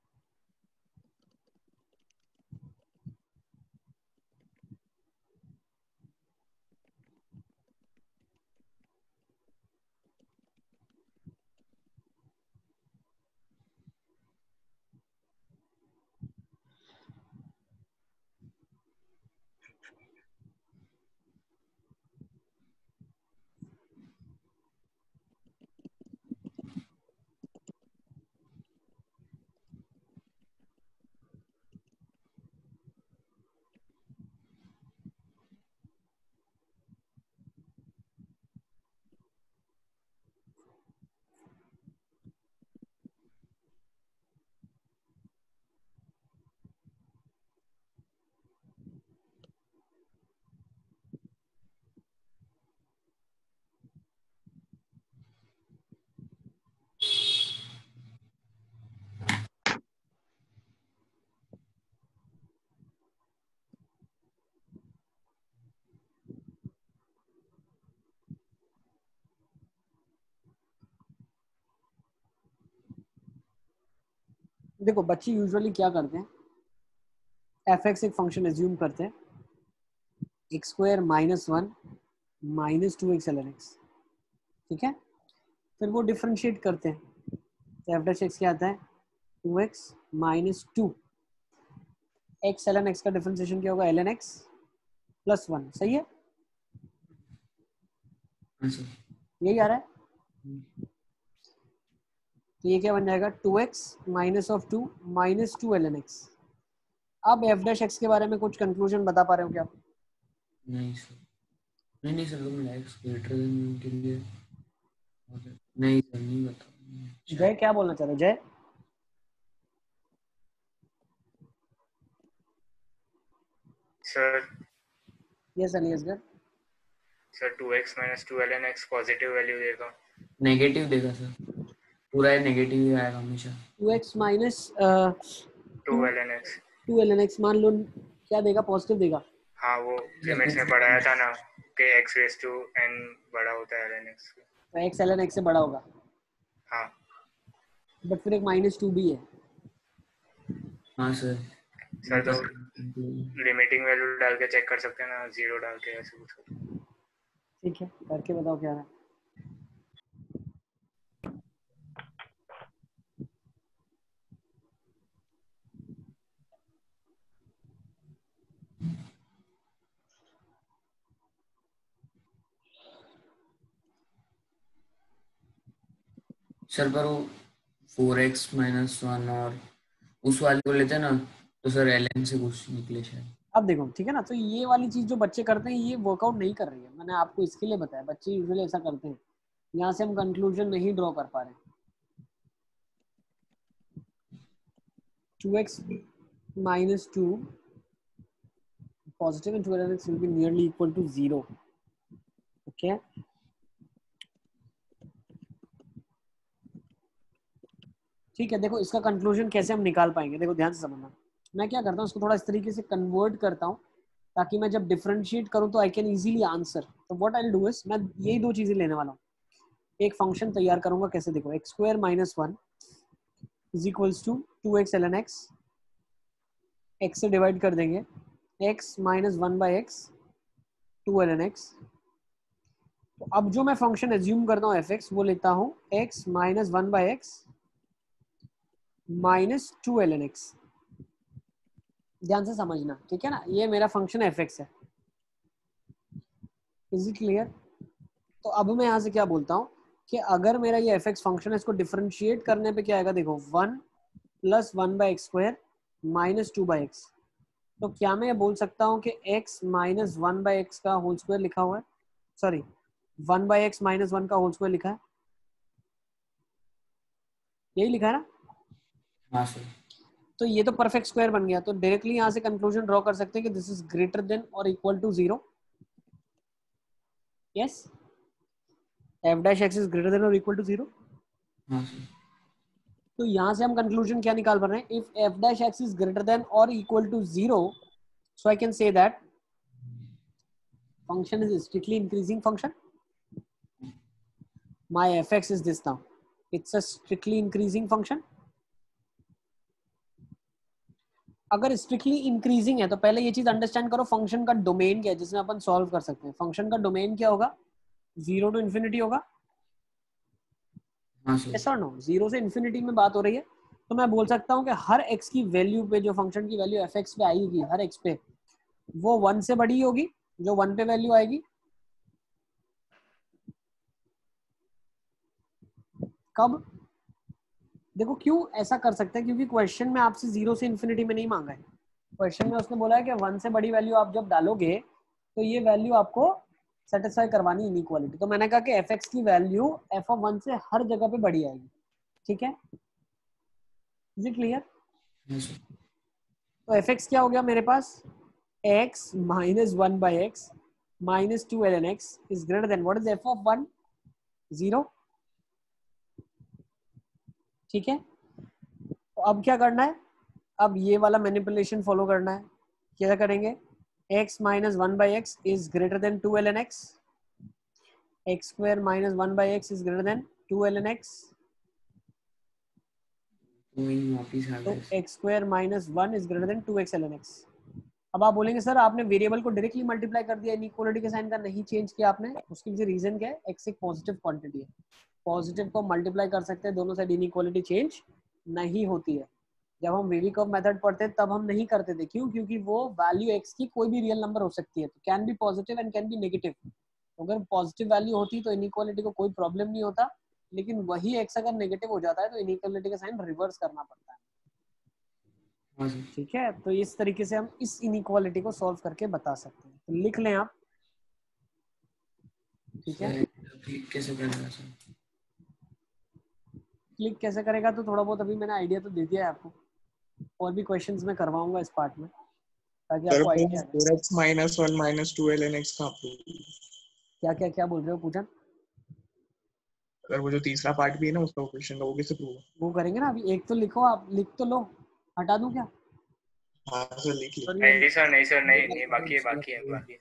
देखो बच्चे यूजुअली क्या करते हैं, एफ एक्स एक फंक्शन एज्यूम करते हैं x square minus one minus two x l N x, ठीक है। फिर वो डिफ्रेंशिएट करते हैं, तो एफ डैश एक्स क्या आता है two x minus two x l N x का डिफ्रेंशिएशन क्या होगा l N x plus one. सही है, हाँ सर। यही आ रहा है। तो ये क्या बन जाएगा two x minus of two minus two l N x. अब एफ डैश एक्स के बारे में कुछ कंक्लूजन बता पा रहे हो क्या आप? नहीं सर, नहीं नहीं सर, तुम एक्स ग्रेटर देन के लिए नहीं सर, नहीं बता। जय क्या बोलना चाह रहे हो जय? सर यस अलियस sir. Sir two x minus two l N x positive value देगा। नेगेटिव देगा सर, पूरा नेगेटिव ही आएगा हमेशा। Two x minus two l N x two l N x मान लो क्या देगा, पॉजिटिव देगा। हाँ वो लिमिट्स में पढ़ाया था ना कि x रेस टू n बड़ा होता है ln x। तो एक्स एल एन एक्स से बड़ा होगा, हाँ बट फिर एक माइनस टू भी है। हाँ सर। सर तो लिमिटिंग वैल्यू डाल के चेक कर सकते हैं ना, जीरो डाल के ऐसे कुछ। ठीक है करके बताओ क्या है। सर पर वो फोर एक्स माइनस वन और उस वाले को लेते हैं ना, तो सर एल एन से कुछ निकले शायद। अब देखो ठीक है ना, तो ये वाली चीज जो बच्चे करते हैं ये वर्कआउट नहीं कर रही है, मैंने आपको इसके लिए बताया। बच्चे यूजुअली ऐसा करते हैं, यहाँ से हम कंक्लूजन नहीं ड्रॉ कर पा रहे। Two x minus two positive and two L N X will be nearly equal to zero. Okay. ठीक है, देखो इसका कंक्लूजन कैसे हम निकाल पाएंगे, देखो ध्यान से समझना। मैं क्या करता हूँ इसको थोड़ा इस तरीके से कन्वर्ट करता हूँ ताकि मैं जब डिफरेंशिएट करूँ तो आई कैन इजीली आंसर। तो what I will do is मैं यही दो चीजें लेने वाला हूँ। एक फंक्शन तैयार करूंगा कैसे, देखो x square minus one is equals to two x l N x, x से डिवाइड कर देंगे x minus one by x two l N x. तो अब जो मैं फंक्शन एज्यूम करता हूँ एफ एक्स वो लेता हूँ x minus one by x minus two l N x. ध्यान से समझना ठीक है ना, ये मेरा फंक्शन एफ एक्स है। Is it clear? तो अब मैं यहाँ से क्या बोलता हूँ कि अगर मेरा ये एफ एक्स फंक्शन है, इसको डिफरेंशिएट करने पे क्या आएगा, देखो one plus one by x square minus two by x. तो क्या मैं ये बोल सकता हूँ कि x minus one by x का होल स्क्वायर लिखा हुआ है, sorry one by x minus one का होल स्क्वायर लिखा है, यही लिखा है ना? हाँ सर। तो ये तो परफेक्ट स्क्वायर बन गया। तो डायरेक्टली यहाँ से कंक्लूजन ड्रॉ कर सकते हैं कि दिस इज ग्रेटर देन और equal to zero. Yes, f dash x is greater than और इक्वल टू जीरो। हाँ सर। तो यहाँ से हम कंक्लूजन क्या निकाल पा रहे हैं, if f dash x is greater than और equal to zero, so I can say that function is strictly increasing function. My fx is this now, it's a strictly increasing function. अगर strictly increasing है तो पहले ये चीज understand करो, function का domain क्या है जिसमें अपन सॉल्व कर सकते हैं। फंक्शन का डोमेन क्या होगा, जीरो टू इन्फिनिटी होगा। यस और नो, जीरो से इन्फिनिटी में बात हो रही है, तो मैं बोल सकता हूँ कि हर x की वैल्यू पे, जो फंक्शन की वैल्यू fx पे आएगी हर x पे, वो वन से बड़ी होगी, जो वन पे वैल्यू आएगी। कब, देखो क्यों ऐसा कर सकते हैं, क्योंकि क्वेश्चन में आपसे जीरो से इन्फिनिटी में नहीं मांगा है। क्वेश्चन में उसने बोला है कि वन से बड़ी वैल्यू आप जब डालोगे तो ये वैल्यू आपको सेटिस्फाई करवानी इनइक्वालिटी। तो मैंने कहा कि एफ एक्स की वैल्यू एफ ऑफ वन से हर जगह पे बड़ी आएगी। ठीक है, इज इट क्लियर? तो एफ एक्स क्या हो गया मेरे पास, x minus one by x minus two ln x is greater than what is f of one, zero। ठीक है, तो अब क्या करना है, अब ये वाला मैनिपुलेशन फॉलो करना है। क्या करेंगे, x minus one by x is greater than two ln x, x square minus one by x is greater than two ln x, तो x square minus one is greater than two x ln x। अब आप बोलेंगे sir आपने variable को directly multiply कर दिया, inequality के sign का नहीं चेंज किया आपने। उसके पीछे रीजन क्या है, x एक पॉजिटिव क्वांटिटी है, पॉजिटिव को मल्टीप्लाई कर सकते हैं, दोनों साइड इनइक्वालिटी चेंज नहीं होती है। जब हम वेवी कर्व मेथड पढ़ते हैं तब हम नहीं करते थे, क्यों, क्योंकि वो वैल्यू x की कोई भी रियल नंबर हो सकती है, तो can be positive and can be negative. अगर पॉजिटिव वैल्यू होती तो इनइक्वालिटी को कोई प्रॉब्लम नहीं होता, लेकिन वही x अगर नेगेटिव हो जाता है तो इनइक्वालिटी का साइन रिवर्स करना पड़ता है। ठीक है, तो इस तरीके से हम इस इनइक्वालिटी को सॉल्व करके बता सकते हैं। तो लिख लें आप, ठीक है। कैसे करेगा सर, क्लिक कैसे करेगा, तो थोड़ा बहुत अभी मैंने आइडिया तो दे दिया है आपको, और भी क्वेश्चंस में करवाऊंगा इस पार्ट में, ताकि आपको idea four x minus one minus two ln x का क्या क्या क्या बोल रहे हो पूजन। अगर वो जो तीसरा पार्ट भी है ना उसका क्वेश्चन का, वो कैसे प्रूव, वो करेंगे ना। अभी एक तो लिखो, आप लिख तो लो, हटा दूं क्या? हाँ सर लिख लो। नहीं सर, नहीं सर, नहीं नहीं बाकी है, बाकी है, बाकी है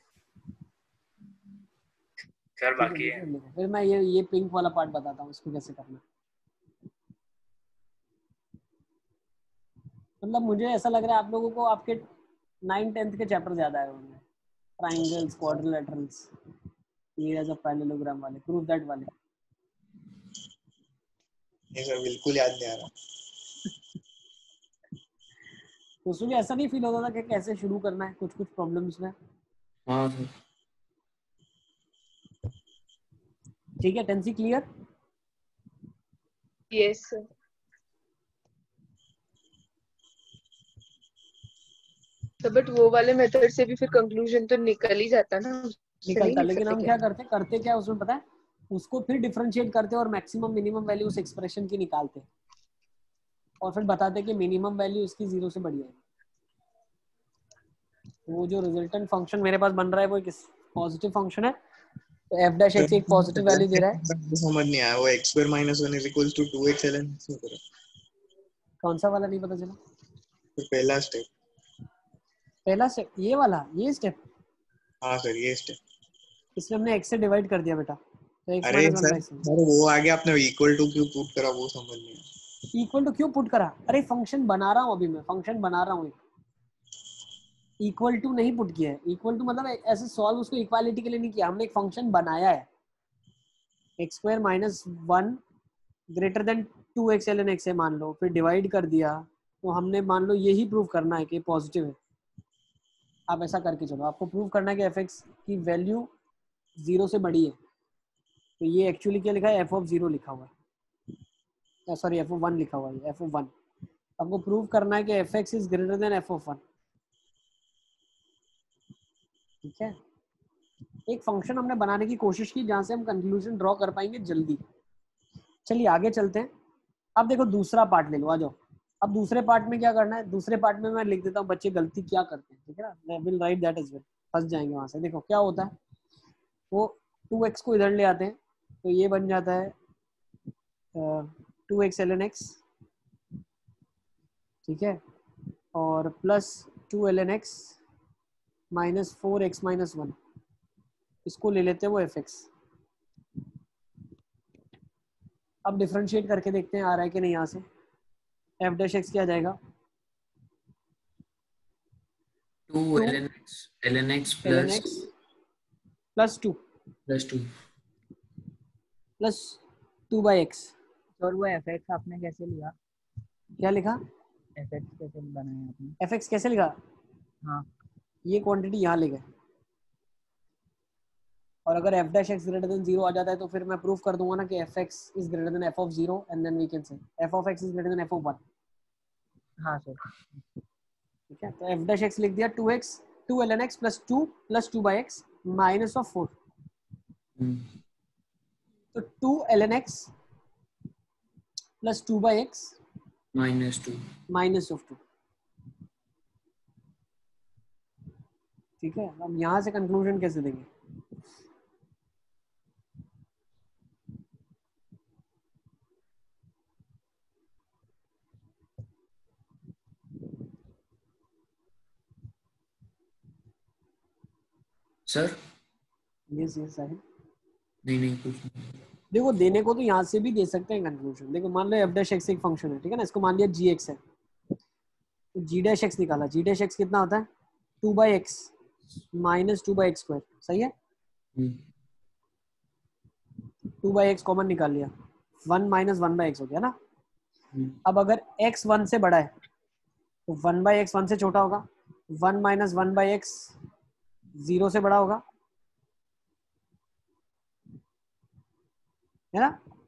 सर, बाकी है। फिर मैं ये ये पिंक वाला पार्ट बताता हूँ, इसको कैसे करना। मतलब मुझे ऐसा लग रहा है आप लोगों को आपके नाइन टेंथ के चैप्टर ज्यादा है उनमें, triangles, quadrilaterals, areas of parallelogram वाले, प्रूफ दैट वाले। नहीं सर बिल्कुल याद नहीं आ रहा। तो उसमें ऐसा नहीं फील होता था कि कैसे शुरू करना है, कुछ कुछ प्रॉब्लम्स में। हाँ सर। ठीक है, टेंसी क्लियर? Yes sir. तो बट वो वाले मेथड से भी फिर कंक्लूजन तो निकल ही जाता ना, निकलता, लेकिन हम क्या करते करते क्या उसमें पता है, उसको फिर डिफरेंशिएट करते और मैक्सिमम मिनिमम वैल्यू उस एक्सप्रेशन की निकालते और फिर बताते कि मिनिमम वैल्यू इसकी जीरो से बड़ी है। वो जो रिजल्टेंट फंक्शन मेरे पास बन रहा है वो एक पॉजिटिव फंक्शन है, तो f डैश x एक पॉजिटिव वैल्यू दे रहा है। समझ नहीं आया, वो x square minus one is equal to two x ln x में कौन सा वाला नहीं पता चला? तो पहला स्टेप, पहला स्टेप ये वाला, ये स्टेप। हाँ सर ये स्टेप। इसमें हमने x से डिवाइड कर दिया बेटा, तो x अरे माइनस वन सर, सर वो आगे आपने इक्वल टू क्यों पुट करा, वो समझ नहीं आया। इक्वल टू क्यों पुट करा? अरे फंक्शन बना रहा हूँ अभी मैं, फंक्शन बना रहा हूँ, इक्वल टू नहीं पुट किया है। इक्वल टू मतलब ऐसे सॉल्व उसको इक्वालिटी के लिए नहीं किया, हमने एक फंक्शन बनाया है, x square minus one greater than two x l N x है मान लो, फिर डिवाइड कर दिया, तो हमने मान लो यही प्रूव करना है कि पॉजिटिव है। आप ऐसा करके चलो, आपको प्रूव करना है कि एफ एक्स की वैल्यू जीरो से बड़ी है। तो ये एक्चुअली क्या लिखा है, एफ ऑफ जीरो लिखा हुआ है, सॉरी एफ ऑफ वन लिखा हुआ है, एफ ऑफ वन। आपको प्रूव करना है कि f x is greater than f of one. ठीक है, एक फंक्शन हमने बनाने की कोशिश की जहां से हम कंक्लूजन ड्रॉ कर पाएंगे जल्दी। चलिए आगे चलते हैं। अब देखो दूसरा पार्ट ले लो, आ जाओ। अब दूसरे पार्ट में क्या करना है, दूसरे पार्ट में मैं लिख देता हूँ बच्चे गलती क्या करते हैं, ठीक है ना, मैं will write that as well, फंस जाएंगे वहां से। देखो क्या होता है, वो टू एक्स को इधर ले आते हैं, तो ये बन जाता है two x l N x, ठीक है, और plus two l N x minus four x minus one, इसको ले लेते हैं वो एफ एक्स। अब डिफरेंशिएट करके देखते हैं आ रहा है कि नहीं यहाँ से। एफ डैश एक्स क्या आ जाएगा, two l N x l N x l n plus x plus two plus two plus two by x. और वो एफ एक्स आपने कैसे लिया, क्या लिखा, एफ एक्स कैसे बनाया आपने? एफ एक्स कैसे लिखा, हाँ ये क्वांटिटी यहाँ ले गए, और अगर f dash x greater than zero आ जाता है तो फिर मैं प्रूफ कर दूंगा ना कि f x is greater than f of zero, and then we can say f of x is greater than f of one. हाँ सर। ठीक है, तो एफ डैश एक्स लिख दिया two x two l N x plus two plus two by x minus of four. तो two l N x plus two by x minus two minus of two. ठीक है, अब यहाँ से conclusion कैसे देंगे, सर? Yes yes Sahib. नहीं नहीं कुछ नहीं। देखो देने को तो यहाँ से भी दे सकते हैं कंक्लूजन। देखो मान लो एफ डैश एक्स एक फंक्शन है, ठीक है ना, इसको मान लिया जी एक्स है, तो जी डैश एक्स निकाला। जी डैश एक्स कितना होता है, two by x minus two by x square, सही है। टू बाई एक्स कॉमन निकाल लिया, one minus one by x हो गया ना। अब अगर x वन से बड़ा है तो वन बाई एक्स वन से छोटा होगा, one minus one by x zero से बड़ा होगा, है ना।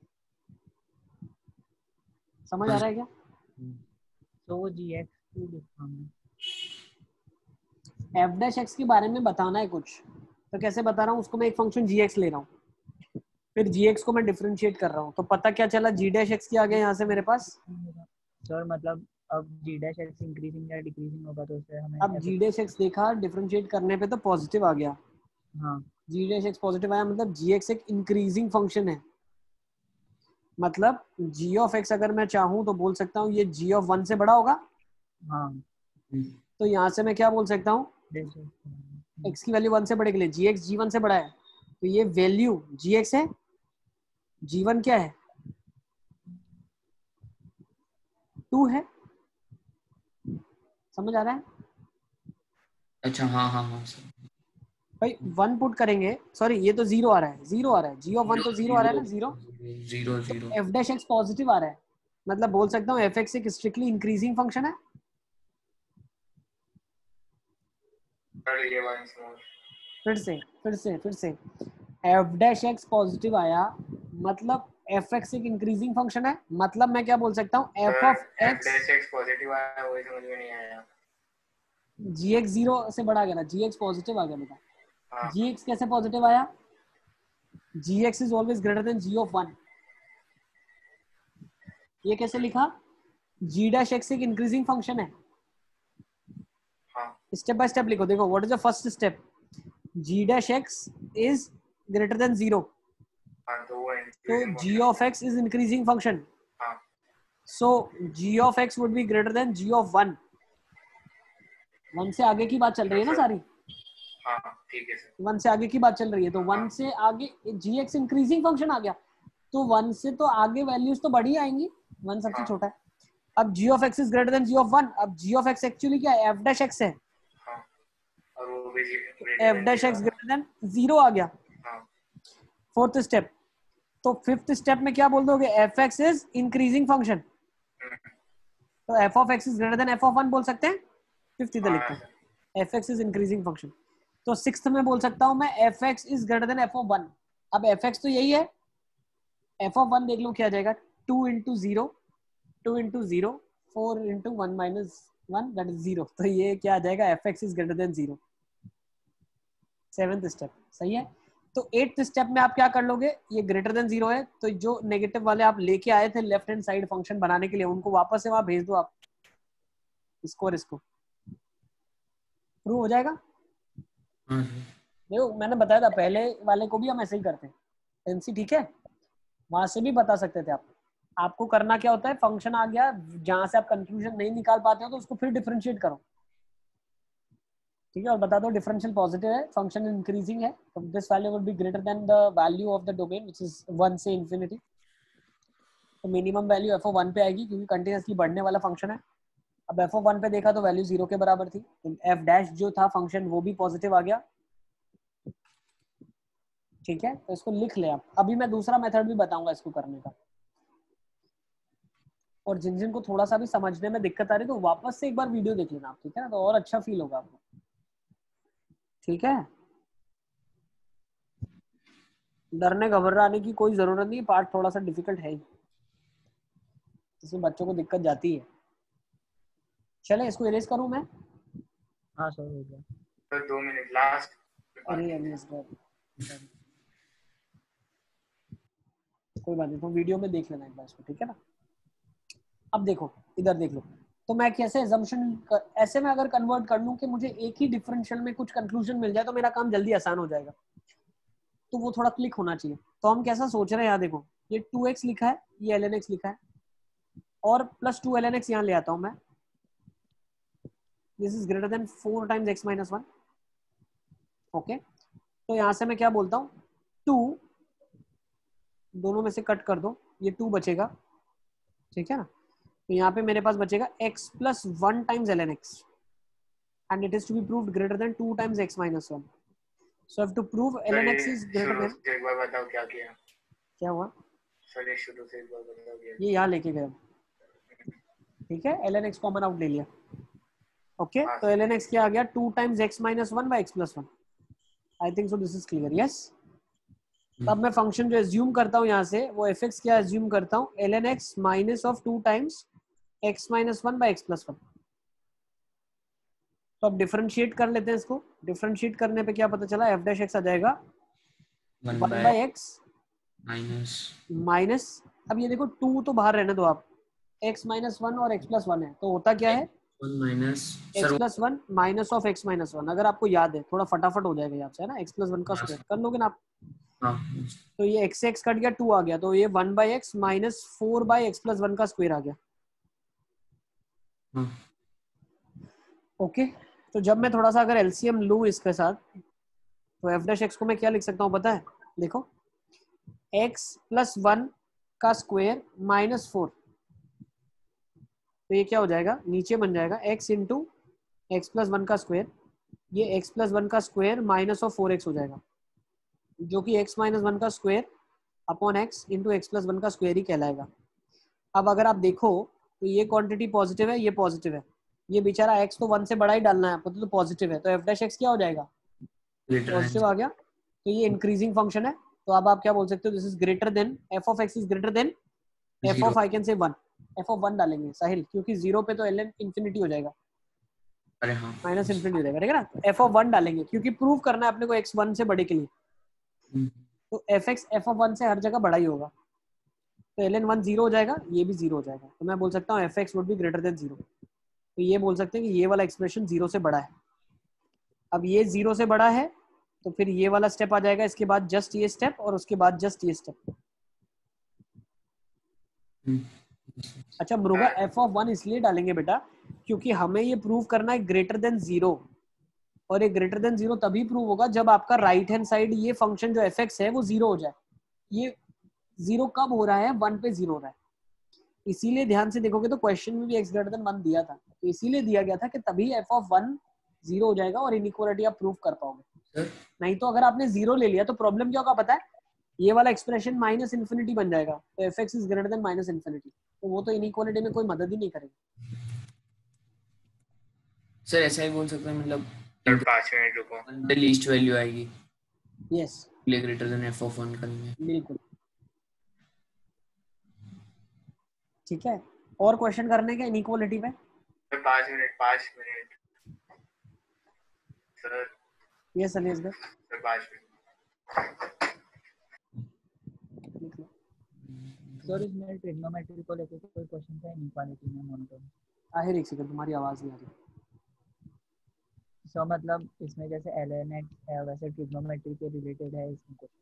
समझ आ रहा है क्या? तो वो जी एक्स टू लिखा हमने। एफ डैश एक्स के बारे में बताना है कुछ, तो कैसे बता रहा हूँ उसको, मैं एक फंक्शन जी एक्स ले रहा हूँ, फिर जी एक्स को मैं डिफरेंशिएट कर रहा हूँ, तो पता क्या चला, जी डैश एक्स की आ गया यहाँ से मेरे पास। सर मतलब अब जी डैश एक्स इंक्रीजिंग या डिक्रीजिंग होगा तो उससे हमें अब जी डैश एक्स देखा डिफरेंशिएट करने पे तो पॉजिटिव आ गया। हाँ जी डैश एक्स पॉजिटिव आया, मतलब जी एक्स एक इंक्रीजिंग फंक्शन है। मतलब जी ऑफ एक्स अगर मैं चाहूँ तो बोल सकता हूँ ये जी ऑफ वन से बड़ा होगा। हाँ तो यहाँ से मैं क्या बोल सकता हूँ, एक्स की वैल्यू वन से बड़े के लिए जी एक्स जी वन से बड़ा है, तो ये वैल्यू जी एक्स है, जी वन क्या है, टू है। समझ आ रहा है? अच्छा हाँ हाँ हाँ सर। भाई वन पुट करेंगे, सॉरी ये तो जीरो आ रहा है, जीरो आ रहा है, जी ऑफ वन तो जीरो आ रहा है ना, zero zero zero f dash x positive आ रहा है, मतलब बोल सकता हूँ एफ एक्स एक स्ट्रिक्टली इंक्रीजिंग फंक्शन है। ये once more. फिर से फिर से फिर से एफ डैश एक्स पॉजिटिव आया, मतलब एफ एक्स एक इंक्रीजिंग फंक्शन है, मतलब मैं क्या बोल सकता हूँ f of x F dash x positive आया, वही समझ में नहीं आया। जी एक्स जीरो से बड़ा गया ना, जी एक्स पॉजिटिव आ गया बेटा। हाँ जी एक्स कैसे पॉजिटिव आया, g x is always greater than g of one. ये कैसे लिखा, जी डैश एक्स एक इंक्रीजिंग फंक्शन है। हाँ स्टेप बाय स्टेप लिखो, देखो what is the first step, g dash x is greater than zero, हाँ तो वो तो increasing g function. Of x is increasing function, हाँ so g of x would be greater than g of one. One से आगे की बात चल रही है ना सारी, हाँ ठीक है सर। वन से आगे की बात चल रही है, तो वन से आगे जी एक्स इंक्रीजिंग फंक्शन आ गया, तो वन से तो आगे वैल्यूज तो बड़ी आएंगी, वन सबसे हाँ। छोटा है। अब g of x is greater than g of one, अब जी ऑफ एक्स एक्चुअली क्या है, एफ डैश एक्स है, हाँ और वो भी f dash x greater than zero आ गया। हाँ फोर्थ स्टेप, तो फिफ्थ स्टेप में क्या बोल दोगे, f x is increasing function, तो f of x is greater than f of one बोल सकते हैं। फिफ्थ इधर लिखते हैं, f x is increasing function. तो सिक्स्थ में बोल सकता हूं मैं f x is greater than f of one. अब एफ एक्स तो यही है, एफ ऑफ वन देख लो क्या आ जाएगा, two into zero, two into zero, four into one minus one, that is zero. तो ये क्या आ जाएगा, f x is greater than zero. Seventh step सही है। तो एट्थ स्टेप में आप क्या कर लोगे, ये ग्रेटर देन जीरो है, तो जो नेगेटिव वाले आप लेके आए थे लेफ्ट हैंड साइड फंक्शन बनाने के लिए, उनको वापस से वहां भेज दो आप, इसको और इसको, प्रूव हो जाएगा। देखो मैंने बताया था पहले वाले को भी हम ऐसे ही करते हैं, एनसी ठीक है, वहां से भी बता सकते थे आप। आपको करना क्या होता है, फंक्शन आ गया जहां से आप कंक्लूजन नहीं निकाल पाते हो तो उसको फिर डिफरेंशिएट करो, ठीक है, और बता दो डिफरेंशियल पॉजिटिव है, फंक्शन इंक्रीजिंग है, तो this value would be greater than the value of the domain which is one से इंफिनिटी। तो minimum value f of one पे आएगी क्योंकि कंटिन्यूअसली बढ़ने वाला फंक्शन है। अब एफ ओ वन पे देखा तो वैल्यू जीरो के बराबर थी, एफ डैश जो था फंक्शन वो भी पॉजिटिव आ गया, ठीक है, तो इसको लिख ले आप। अभी मैं दूसरा मेथड भी बताऊंगा इसको करने का, और जिन जिन को थोड़ा सा भी समझने में दिक्कत आ रही है तो वापस से एक बार वीडियो देख लेना आप, ठीक है ना, तो और अच्छा फील होगा आपको, ठीक है। डरने घबराने की कोई जरूरत नहीं, पार्ट थोड़ा सा डिफिकल्ट है ही, इसमें बच्चों को दिक्कत जाती है। चले इसको इरेज करूं मैं, हाँ सर हो गया। तो दो मिनट लास्ट। अरे अरे इसको कोई बात नहीं, तो वीडियो में देख लेना एक बार इसको, ठीक है ना। अब देखो इधर देख लो, तो मैं कैसे एजम्पशन ऐसे में अगर कन्वर्ट कर लूं कि मुझे एक ही डिफरेंशियल में कुछ कंक्लूजन मिल जाए तो मेरा काम जल्दी आसान हो जाएगा, तो वो थोड़ा क्लिक होना चाहिए। तो हम कैसा सोच रहे हैं, यहाँ देखो ये टू एक्स लिखा है, ये एल एन एक्स लिखा है, और plus two l N x यहाँ ले आता हूँ मैं, this is greater than four times x minus one, okay. तो यहाँ से मैं क्या बोलता हूँ, टू दोनों में से कट कर दो, ये टू बचेगा, ठीक है ना। तो यहाँ पे मेरे पास बचेगा x plus one times l N x and it is to be proved greater than two times x minus one. So have to prove ln x is greater than, एक बार बताओ क्या किया, क्या हुआ सर ये शुरू से एक बार बताओ क्या। ये यहाँ लेके गए, ठीक है, ln x कॉमन आउट ले लिया, ओके। तो ln x क्या आ गया, two times x minus one by x plus one. I think so this is clear, yes. तब मैं फंक्शन जो एज्यूम करता हूँ यहाँ से वो एफ एक्स क्या एज्यूम करता हूँ, ln x minus of two times x minus one by x plus one. तो अब डिफरेंशिएट कर लेते हैं इसको, डिफरेंशिएट करने पे क्या पता चला, एफ डैश एक्स आ जाएगा one by x minus minus, अब ये देखो टू तो बाहर रहने दो आप, x माइनस वन और x प्लस वन है, तो होता क्या है one minus x plus one minus of x minus one. अगर आपको याद है थोड़ा फटाफट हो जाएगा आपसे, है ना, x प्लस वन का स्क्वायर कर लोगे ना आप, हाँ तो ये x से x कट गया, टू आ गया, तो ये one by x minus four by x plus one का स्क्वायर आ गया, हाँ ओके। तो जब मैं थोड़ा सा अगर एलसीएम लूं इसके साथ, तो एफ डैश एक्स को मैं क्या लिख सकता हूँ पता है, देखो x प्लस वन का स्क्वायर माइनस फोर, तो ये क्या हो जाएगा, नीचे बन जाएगा x into x plus one का स्क्वायर, ये x प्लस वन का square minus of four x हो जाएगा, जो कि x माइनस वन का square upon x into x plus one का स्क्वायर ही कहलाएगा। अब अगर आप देखो तो ये क्वांटिटी पॉजिटिव है, ये पॉजिटिव है, ये बेचारा x तो वन से बड़ा ही डालना है आपको, तो पॉजिटिव है, तो एफ डैश एक्स क्या हो जाएगा, पॉजिटिव आ गया, तो ये इंक्रीजिंग फंक्शन है। तो अब आप क्या बोल सकते हो, this is greater than f of x is greater than f of I can say one, f of one डालेंगे साहिल, क्योंकि जीरो पे तो एल एन इंफिनिटी हो जाएगा, अरे हाँ माइनस इंफिनिटी हो जाएगा, ठीक है ना। एफ ऑफ वन डालेंगे क्योंकि प्रूव करना है अपने को एक्स वन से बड़े के लिए, तो f x f of one से हर जगह बड़ा ही होगा, तो एल एन वन जीरो हो जाएगा, ये भी जीरो हो जाएगा, तो मैं बोल सकता हूँ f x would be greater than zero. तो ये बोल सकते हैं कि ये वाला एक्सप्रेशन जीरो से बड़ा है। अब ये जीरो से बड़ा है तो फिर ये वाला स्टेप आ जाएगा, इसके बाद जस्ट ये स्टेप, और उसके बाद जस्ट ये स्टेप। अच्छा मृगा, एफ ऑफ वन इसलिए डालेंगे बेटा क्योंकि हमें ये प्रूव करना है ग्रेटर देन जीरो, और ये ग्रेटर देन जीरो तभी प्रूव होगा जब आपका राइट हैंड साइड ये फंक्शन जो एफ एक्स है वो जीरो हो जाए। ये जीरो कब हो रहा है, वन पे जीरो हो रहा है, इसीलिए ध्यान से देखोगे तो क्वेश्चन में भी एक्स ग्रेटर देन वन दिया था, तो इसीलिए दिया गया था कि तभी एफ ऑफ वन जीरो हो जाएगा और इनइक्वालिटी आप प्रूव कर पाओगे। नहीं तो अगर आपने जीरो ले लिया तो प्रॉब्लम क्या होगा पता है, ये वाला एक्सप्रेशन माइनस इन्फिनिटी बन जाएगा, तो f x is greater than minus infinity, तो वो तो इनइक्वालिटी में कोई मदद ही नहीं करेगा। सर ऐसा ही बोल सकते हैं, मतलब पाँच मिनट रुको, द लीस्ट वैल्यू आएगी, yes greater than f of one करेंगे, बिल्कुल। ठीक है, और क्वेश्चन करने के इनइक्वालिटी पे? सर पाँच मिनट पाँच मिनट सर। ये सलीस का सर पाँच मिनट सर इसमें ट्रिग्नोमेट्री को लेकर कोई क्वेश्चन था इनइक्वालिटी में मोनोटोन? आहिर एक सेकंड, तुम्हारी आवाज नहीं आ रही। सो मतलब इसमें जैसे एल एन एक्स है वैसे ट्रिग्नोमेट्री के रिलेटेड है इसमें कुछ?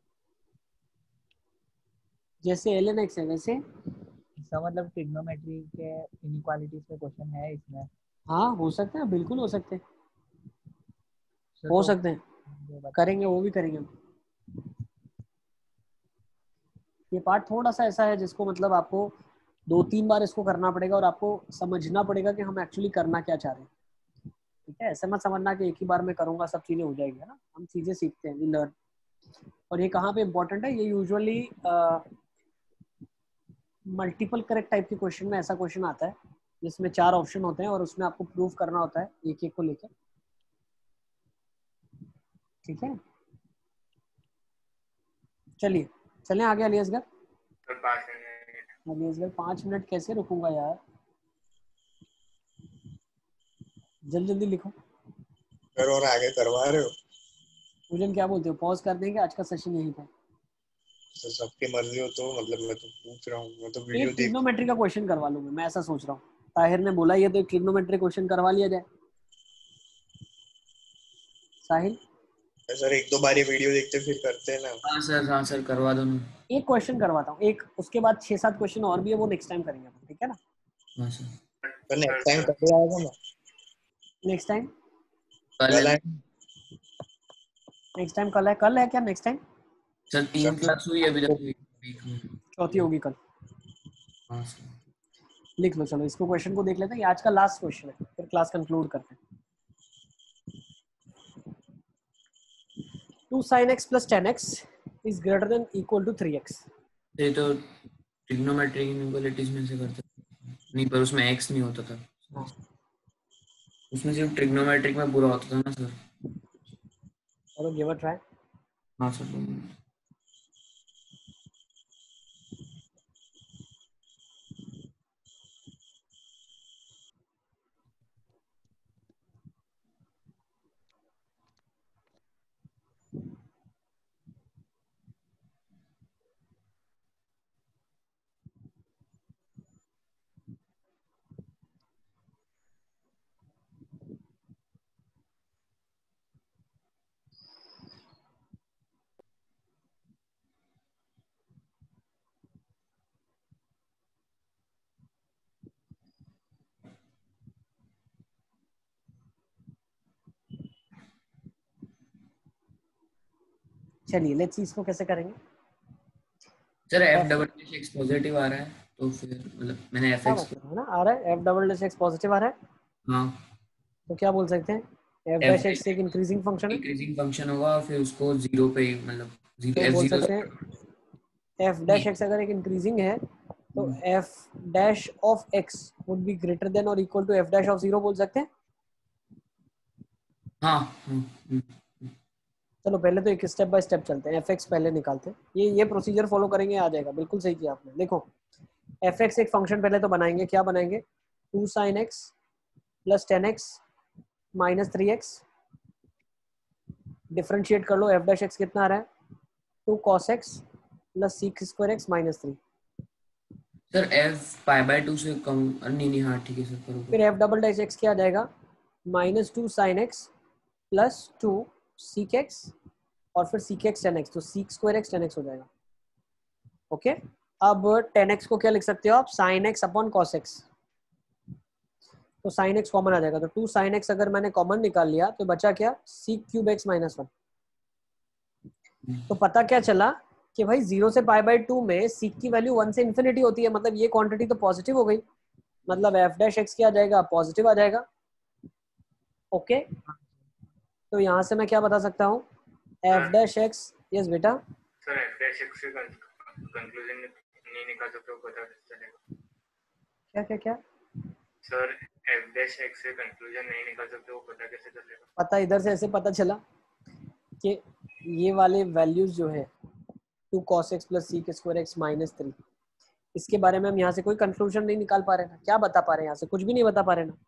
जैसे एल एन एक्स है वैसे? सो मतलब ट्रिग्नोमेट्री के इनइक्वालिटीज पे क्वेश्चन है इसमें? हाँ हो सकते हैं, बिल्कुल हो सकते हैं, सर हो तो सकते हैं, ये बता- करेंगे, वो भी करेंगे हम। ये पार्ट थोड़ा सा ऐसा है जिसको मतलब आपको दो तीन बार इसको करना पड़ेगा और आपको समझना पड़ेगा कि हम एक्चुअली करना क्या चाह रहे हैं। ठीक है, ऐसे मत समझना कि एक ही बार में करूंगा सब चीजें हो जाएगी, है ना। हम चीजें सीखते हैं, वी लर्न। और ये कहाँ पे इम्पोर्टेंट है, ये यूजुअली मल्टीपल करेक्ट टाइप के क्वेश्चन में ऐसा क्वेश्चन आता है जिसमें चार ऑप्शन होते हैं और उसमें आपको प्रूव करना होता है एक एक को लेकर। ठीक है, चलिए चलें आगे। अली असगर, सर पाँच मिनट अली असगर पाँच मिनट कैसे रुकूंगा यार, जल्दी जल्दी लिखो। सर और आगे करवा रहे हो? मुझे क्या बोलते हो, पॉज कर देंगे आज का सेशन यहीं पे? तो सबकी मर्जी हो तो, मतलब मैं तो पूछ रहा हूँ, मैं तो वीडियो एक देख। ट्रिग्नोमेट्री का क्वेश्चन करवा लूंगा, मैं ऐसा सोच रहा हूँ। ताहिर ने बोला ये तो एक ट्रिग्नोमेट्री क्वेश्चन करवा लिया जाए। साहिल, सर एक दो बार ये वीडियो देखते फिर करते हैं ना। हाँ सर, हाँ सर, करवा दो ना। एक क्वेश्चन करवाता हूँ एक, उसके बाद छह सात क्वेश्चन और भी है, वो नेक्स्ट टाइम करेंगे अपन, ठीक है ना। हाँ सर, तो नेक्स्ट टाइम कब आएगा ना? नेक्स्ट टाइम कल कल है है। नेक्स्ट टाइम कल है, कल है क्या नेक्स्ट टाइम? सर, तीन क्लास हुई अभी तक वीक में। चौथी होगी कल। हाँ सर, लिख लो, चलो इसको क्वेश्चन को देख लेते हैं, ये आज का लास्ट क्वेश्चन है, फिर क्लास कंक्लूड करते हैं। Two sine x plus ten x is greater than equal to three x. ये तो ट्रिग्नोमेट्री इनइक्वालिटीज में से करते नहीं, पर उसमें एक्स नहीं होता था। हाँ। उसमें सिर्फ ट्रिग्नोमेट्रिक में पूरा होता था ना सर। चलो गिव अ ट्राई। हाँ सर, चलिए लेट्स सी इसको कैसे करेंगे। Sir f double dash x positive आ रहा है तो फिर मतलब मैंने एफ क्या एक्स। मतलब है ना, आ रहा है f double dash x positive आ रहा है, हाँ, तो क्या बोल सकते हैं, एफ एफ डैश एक्स एक इंक्रीजिंग फंक्शन है, इंक्रीजिंग फंक्शन होगा और फिर उसको जीरो पे ही, मतलब जीरो तो एफ बोल जीरो सकते हैं एफ डैश एक्स अगर एक इंक्रीजिंग है तो f dash of x would be greater than और equal to f dash of zero बोल सकते हैं। हाँ, हाँ, चलो पहले तो एक स्टेप बाय स्टेप चलते हैं, एफ एक्स पहले निकालते हैं, ये ये प्रोसीजर फॉलो करेंगे आ जाएगा। बिल्कुल सही किया आपने। देखो एफ एक्स एक फंक्शन पहले तो बनाएंगे, क्या बनाएंगे, two sine x plus ten x minus three x, differentiate कर लो, एफ डैश एक्स कितना आ रहा है, two cos x plus sec square x minus three. Sir f pi by two से कम नहीं नहीं हाँ ठीक है सर, करो फिर एफ डबल डैश एक्स क्या आ जाएगा, minus two sine x plus two sec x और फिर सीक एक्स टेन एक्स, तो sec square x tan x हो जाएगा। ओके, अब टेन एक्स को क्या लिख सकते हो आप, sine x upon cos x, तो साइन एक्स कॉमन आ जाएगा, तो टू साइन एक्स अगर मैंने कॉमन निकाल लिया तो बचा क्या, sec cube x minus one. तो पता क्या चला कि भाई जीरो से पाई बाय टू में सीक की वैल्यू वन से इन्फिनिटी होती है, मतलब ये क्वांटिटी तो पॉजिटिव हो गई, मतलब एफ डैश एक्स क्या आ जाएगा, पॉजिटिव आ जाएगा। ओके, तो यहाँ से मैं क्या बता सकता हूँ, एफ डैश एक्स, यस बेटा। सर एफ डैश एक्स से कंक्लूजन नहीं निकाल सकते हो, पता कैसे चलेगा? क्या क्या क्या सर एफ डैश एक्स से कंक्लूजन नहीं निकाल सकते हो, पता कैसे चलेगा? पता इधर से ऐसे पता चला कि ये वाले वैल्यूज जो है two cos x plus sec square x minus three, इसके बारे में हम यहाँ से कोई कंक्लूजन नहीं निकाल पा रहे ना, क्या बता पा रहे हैं यहाँ से, कुछ भी नहीं बता पा रहे ना।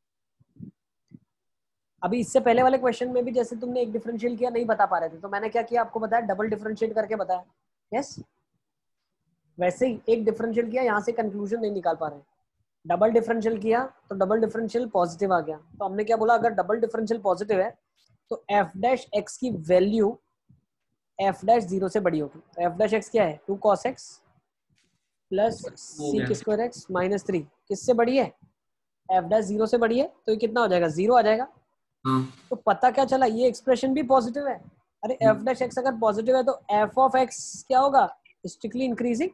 अभी इससे पहले वाले क्वेश्चन में भी जैसे तुमने एक डिफरेंशियल किया नहीं बता पा रहे थे, तो मैंने क्या किया आपको बताया, डबल डिफरेंशिएट करके बताया। यस, वैसे ही एक डिफरेंशियल किया, यहाँ से कंक्लूजन नहीं निकाल पा रहे हैं। डबल डिफरेंशियल किया तो डबल डिफरेंशियल पॉजिटिव आ गया, तो हमने क्या बोला, अगर डबल डिफरेंशियल पॉजिटिव है तो एफ डैश एक्स की वैल्यू एफ डैश जीरो से बड़ी होगी। तो एफ डैश एक्स क्या है, two cos x plus sec square x minus three, किससे बड़ी है, एफ डैश जीरो से बड़ी है, तो ये कितना हो जाएगा, जीरो आ जाएगा। तो पता क्या चला, ये एक्सप्रेशन भी पॉजिटिव है। अरे एफ डैश एक्स अगर पॉजिटिव है तो एफ ऑफ एक्स क्या होगा, स्ट्रिक्टली इंक्रीजिंग,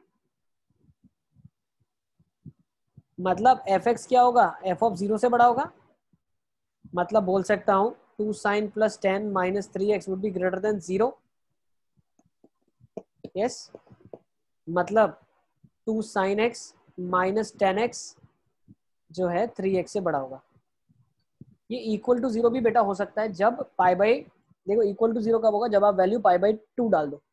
मतलब एफ एक्स क्या होगा, एफ ऑफ जीरो से बड़ा होगा। मतलब बोल सकता हूं two sine plus ten minus three x would be greater than zero. Yes, मतलब two sine x minus ten x जो है थ्री एक्स से बड़ा होगा। ये इक्वल टू जीरो भी बेटा हो सकता है जब पाई बाई, देखो इक्वल टू जीरो कब होगा, जब आप वैल्यू पाई बाई टू डाल दो,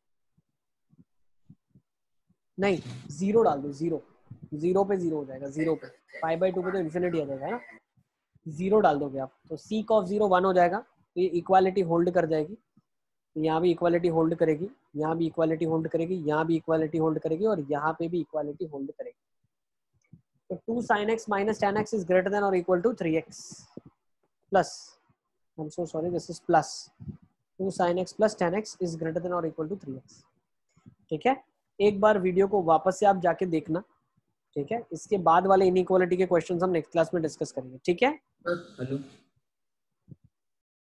नहीं जीरो डाल दो, जीरो जीरो पे जीरो हो जाएगा, जीरो पे पाई बाई टू पे तो इन्फिनिटी आ जाएगा ना, जीरो डाल दोगे आप तो सीक ऑफ जीरो वन हो जाएगा, तो ये इक्वालिटी होल्ड कर जाएगी, यहाँ भी इक्वालिटी होल्ड करेगी, यहाँ भी इक्वालिटी होल्ड करेगी, यहाँ भी इक्वालिटी होल्ड करेगी और यहाँ पे भी इक्वालिटी होल्ड करेगी। तो two sine x minus ten x is greater than और equal to three x plus, I am so sorry this is plus, two sine x plus ten x is greater than और equal to three x. ठीक है, एक बार video को वापस से आप जाके देखना, ठीक है। इसके बाद वाले इनइक्वालिटी के क्वेश्चंस हम नेक्स्ट क्लास में डिस्कस करेंगे, ठीक है। हेलो